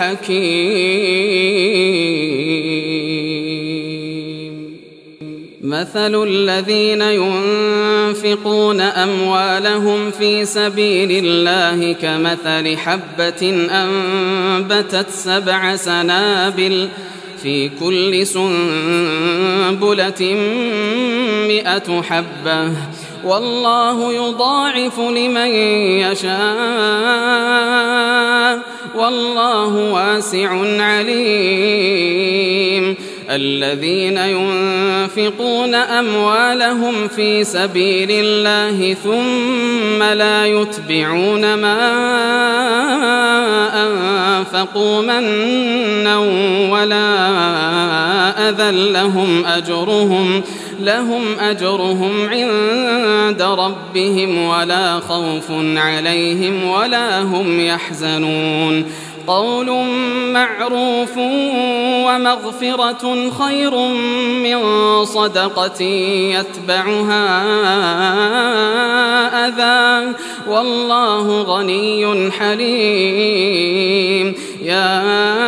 حكيم. مثل الذين ينفقون أموالهم في سبيل الله كمثل حبة أنبتت سبع سنابل في كل سنبلة مئة حبة والله يضاعف لمن يشاء والله واسع عليم. الذين ينفقون أموالهم في سبيل الله ثم لا يتبعون ما أنفقوا منا ولا أذى لهم أجرهم لهم أجرهم عند ربهم ولا خوف عليهم ولا هم يحزنون. قول معروف ومغفرة خير من صدقة يتبعها أذى والله غني حليم. يا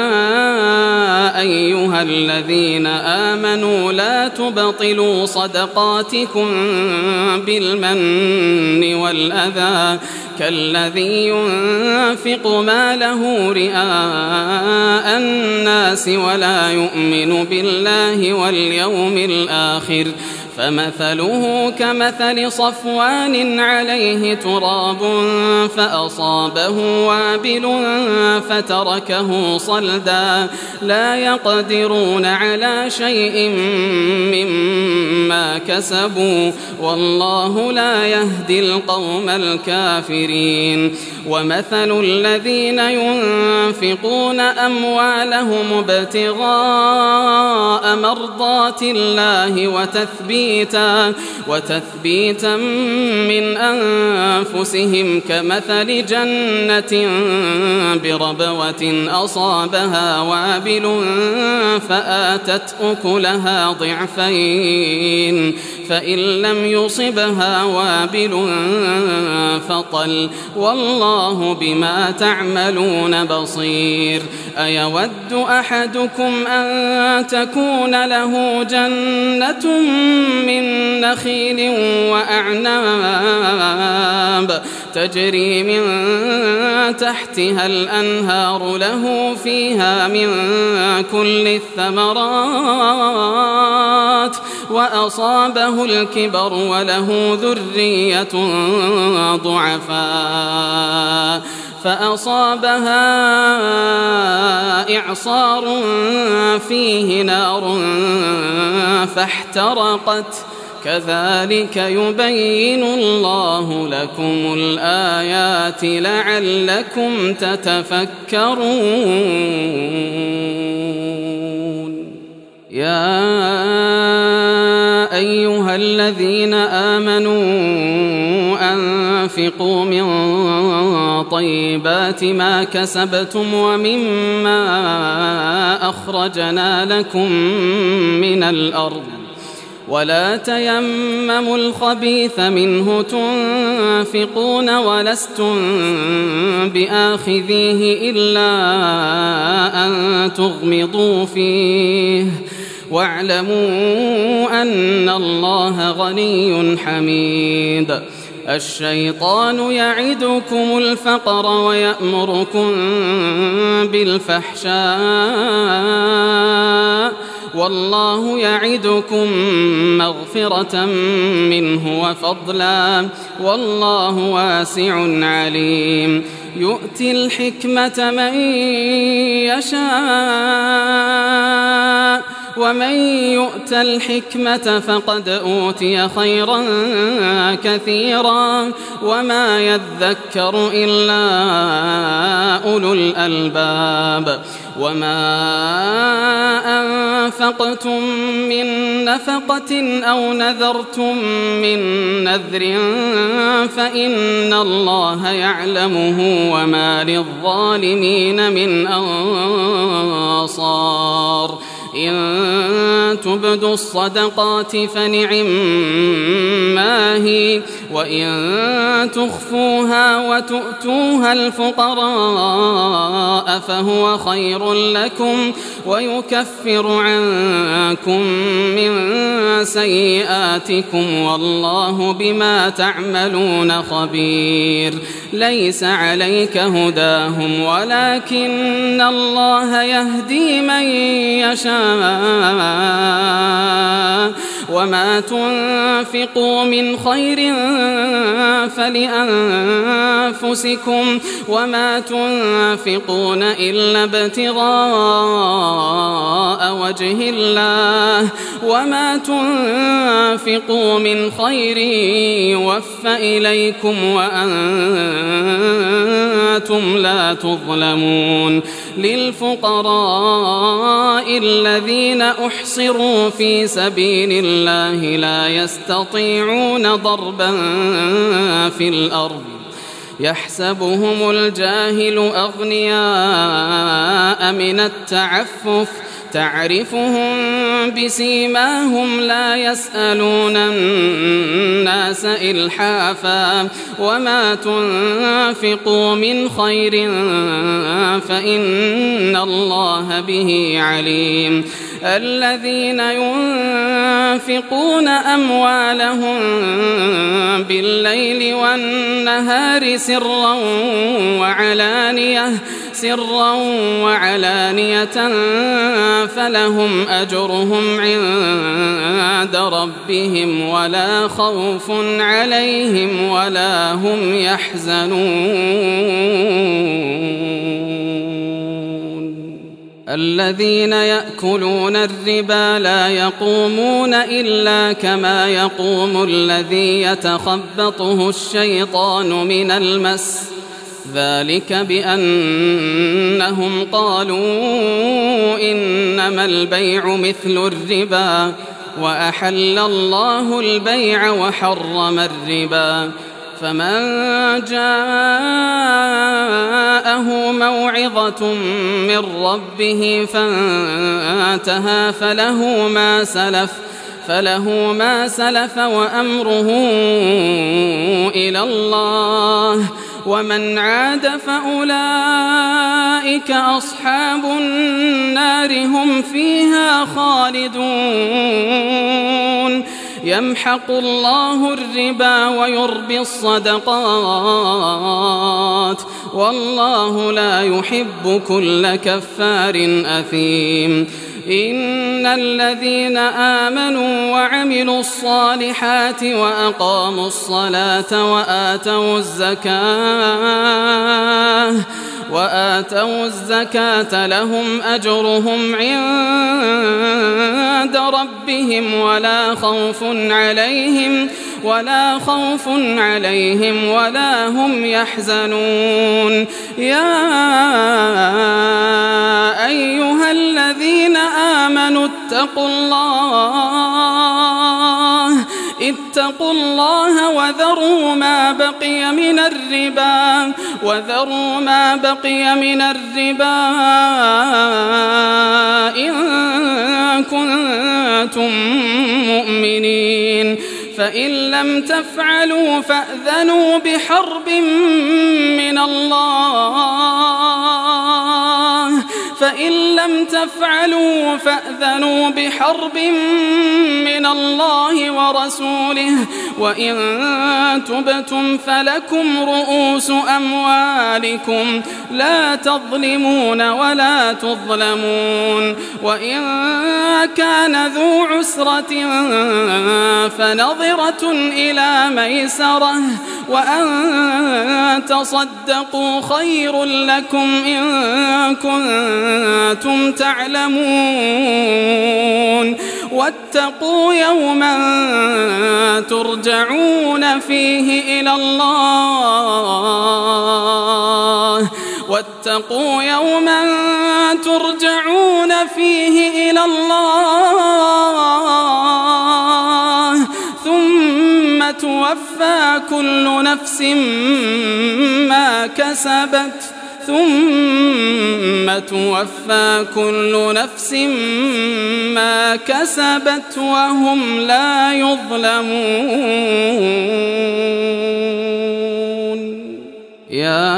أيها الذين آمنوا لا تبطلوا صدقاتكم بالمن والأذى كالذي ينفق ماله رئاء الناس ولا يؤمن بالله واليوم الآخر فمثله كمثل صفوان عليه تراب فأصابه وابل فتركه صلدا لا يقدرون على شيء مما كسبوا والله لا يهدي القوم الكافرين ومثل الذين ينفقون أموالهم ابتغاء مرضات الله وتثبيتا, وتثبيتا من أنفسهم كمثل جنة بربوة أصابها وابل فآتت أكلها ضعفين فإن لم يصبها وابل فطل والله بما تعملون بصير أيود أحدكم أن تكون له جنة من نخيل وأعناب تجري من تحتها الأنهار له فيها من كل الثمرات وأصابه الكبر وله ذرية ضعفاء فأصابها إعصار فيه نار فاحترقت كذلك يبين الله لكم الآيات لعلكم تتفكرون يا أيها الذين آمنوا أنفقوا من طيبات ما كسبتم ومما أخرجنا لكم من الأرض ولا تيمموا الخبيث منه تنفقون ولستم بآخذيه إلا أن تغمضوا فيه واعلموا أن الله غني حميد الشيطان يعدكم الفقر ويأمركم بالفحشاء والله يعدكم مغفرة منه وفضلا والله واسع عليم يؤتي الحكمة من يشاء ومن يؤت الحكمة فقد أوتي خيرا كثيرا وما يذكر إلا أولو الألباب وما أنفقتم من نفقة أو نذرتم من نذر فإن الله يعلمه وما للظالمين من أنصار إن تبدوا الصدقات فنعما هي وإن تخفوها وتؤتوها الفقراء فهو خير لكم ويكفر عنكم من سيئاتكم والله بما تعملون خبير ليس عليك هداهم ولكن الله يهدي من يشاء وما تنفقوا من خير فلأنفسكم وما تنفقون إلا ابتغاء وجه الله وما تنفقوا من خير يوفى إليكم وأنتم لا تظلمون للفقراء الذين أحصروا في سبيل الله لا يستطيعون ضربا في الأرض يحسبهم الجاهل أغنياء من التعفف تعرفهم بسيماهم لا يسألون الناس إلحافا وما تنفقوا من خير فإن الله به عليم الذين ينفقون أموالهم بالليل والنهار سرا وعلانية سرا وعلانية فلهم أجرهم عند ربهم ولا خوف عليهم ولا هم يحزنون الذين يأكلون الربا لا يقومون إلا كما يقوم الذي يتخبطه الشيطان من المس ذلك بأنهم قالوا إنما البيع مثل الربا وأحل الله البيع وحرم الربا فمن جاءه موعظة من ربه فانتهى فله ما سلف فله ما سلف وأمره إلى الله ومن عاد فأولئك أصحاب النار هم فيها خالدون يمحق الله الربا ويربي الصدقات والله لا يحب كل كفار أثيم إن الذين آمنوا وعملوا الصالحات وأقاموا الصلاة وآتوا الزكاة وآتوا الزكاة لهم أجرهم عند ربهم ولا خوف عليهم ولا خوف عليهم ولا هم يحزنون يا أيها الذين آمنوا اتقوا الله اتقوا الله وذروا ما بقي من الربا وذروا ما بقي من الربا إن كنتم مؤمنين فإن لم تفعلوا فأذنوا بحرب من الله فإن لم تفعلوا فأذنوا بحرب من الله ورسوله وإن تبتم فلكم رؤوس أموالكم لا تظلمون ولا تظلمون وإن كان ذو عسرة فنظرة إلى ميسرة وأن تصدقوا خير لكم إن كنتم تعلمون واتقوا يوما ترجعون فيه إلى الله واتقوا يوما ترجعون فيه إلى الله ثم توفى كل نفس ما كسبت ثم توفى كل نفس ما كسبت وهم لا يظلمون يا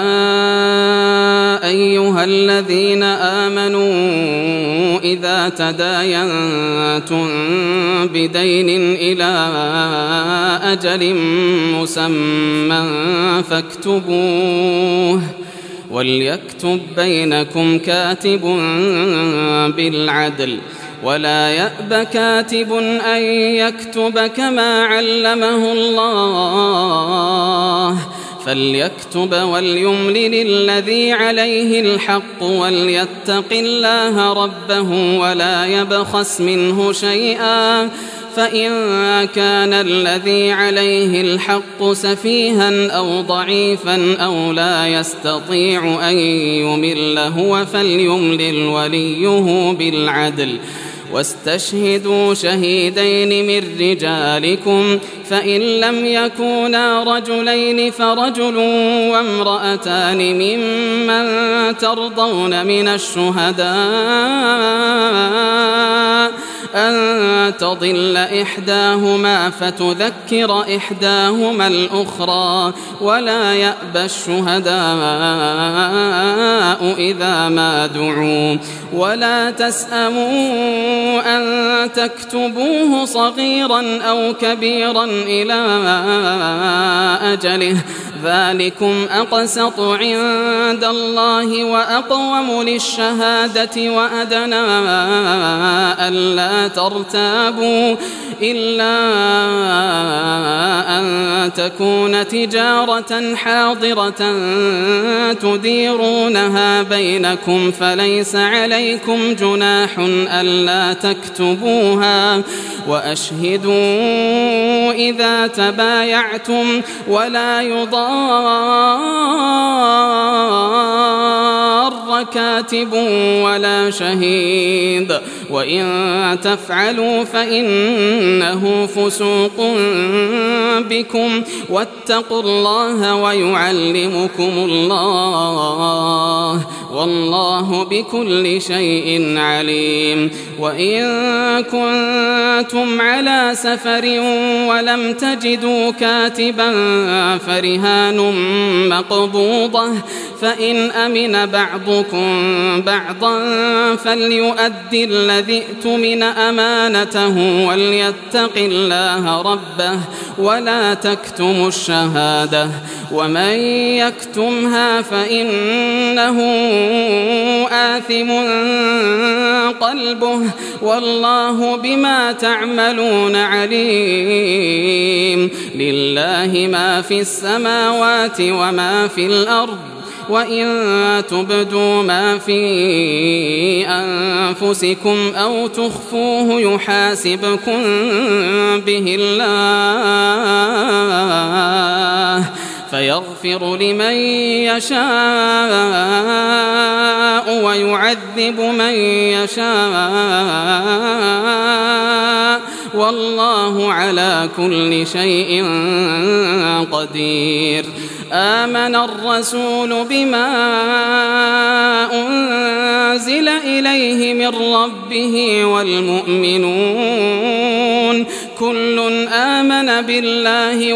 أيها الذين آمنوا إذا تداينتم بدين إلى أجل مسمى فاكتبوه وليكتب بينكم كاتب بالعدل ولا يأب كاتب أن يكتب كما علمه الله فليكتب وليملل الذي عليه الحق وليتق الله ربه ولا يبخس منه شيئا فإن كان الذي عليه الحق سفيها أو ضعيفا أو لا يستطيع أن يمل هو فليملل وليه بالعدل واستشهدوا شهيدين من رجالكم فإن لم يكونا رجلين فرجل وامرأتان ممن ترضون من الشهداء أن تضل إحداهما فتذكر إحداهما الأخرى ولا يأبى الشهداء إذا ما دعوا ولا تسأموا أن تكتبوه صغيرا أو كبيرا إلى أجله ذلكم أقسط عند الله وأقوم للشهادة وأدنى ألا ترتابوا إلا أن تكون تجارة حاضرة تديرونها بينكم فليس عليكم جناح ألا تكتبوها وأشهدوا إذا تبايعتم ولا يضار كاتب ولا شهيد وإن تفعلوا فإنه فسوق بكم واتقوا الله ويعلمكم الله والله بكل شيء عليم. وإن كنتم على سفر ولم تجدوا كاتبا فرهان مقبوضة فإن أمن بعضكم بعضا فليؤدي الذي اؤتمن أمانته وليتق الله ربه ولا تكتموا الشهادة ومن يكتمها فإنه آثم قلبه والله بما تعملون عليم. لله ما في السماوات وما في الأرض وإن تبدوا ما في أنفسكم أو تخفوه يحاسبكم به الله فيغفر لمن يشاء ويعذب من يشاء والله على كل شيء قدير. آمن الرسول بما أنزل إليه من ربه والمؤمنون كل آمن بالله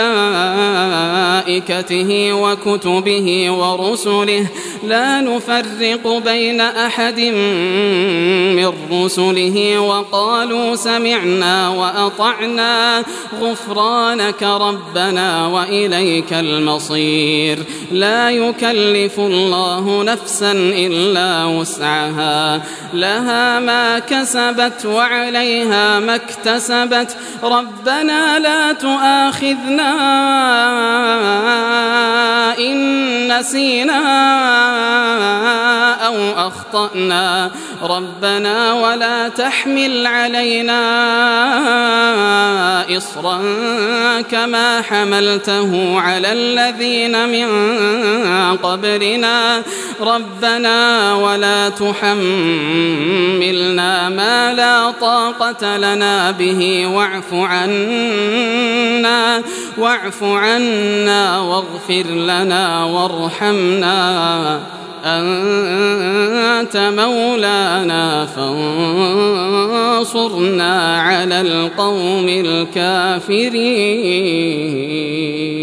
وملائكته وكتبه ورسله لا نفرق بين أحد من رسله وقالوا سمعنا وأطعنا غفرانك ربنا وإليك المصير. لا يكلف الله نفسا إلا وسعها لها ما كسبت وعليها ما اكتسبت ربنا لا تؤاخذنا إن نسينا أو أخطأنا ربنا ولا تحمل علينا إصرا كما حملته على الذين من قبلنا ربنا ولا تحملنا ما لا طاقة لنا به واعف عنا واعف عنا واغفر لنا وارحمنا أنت مولانا فانصرنا على القوم الكافرين.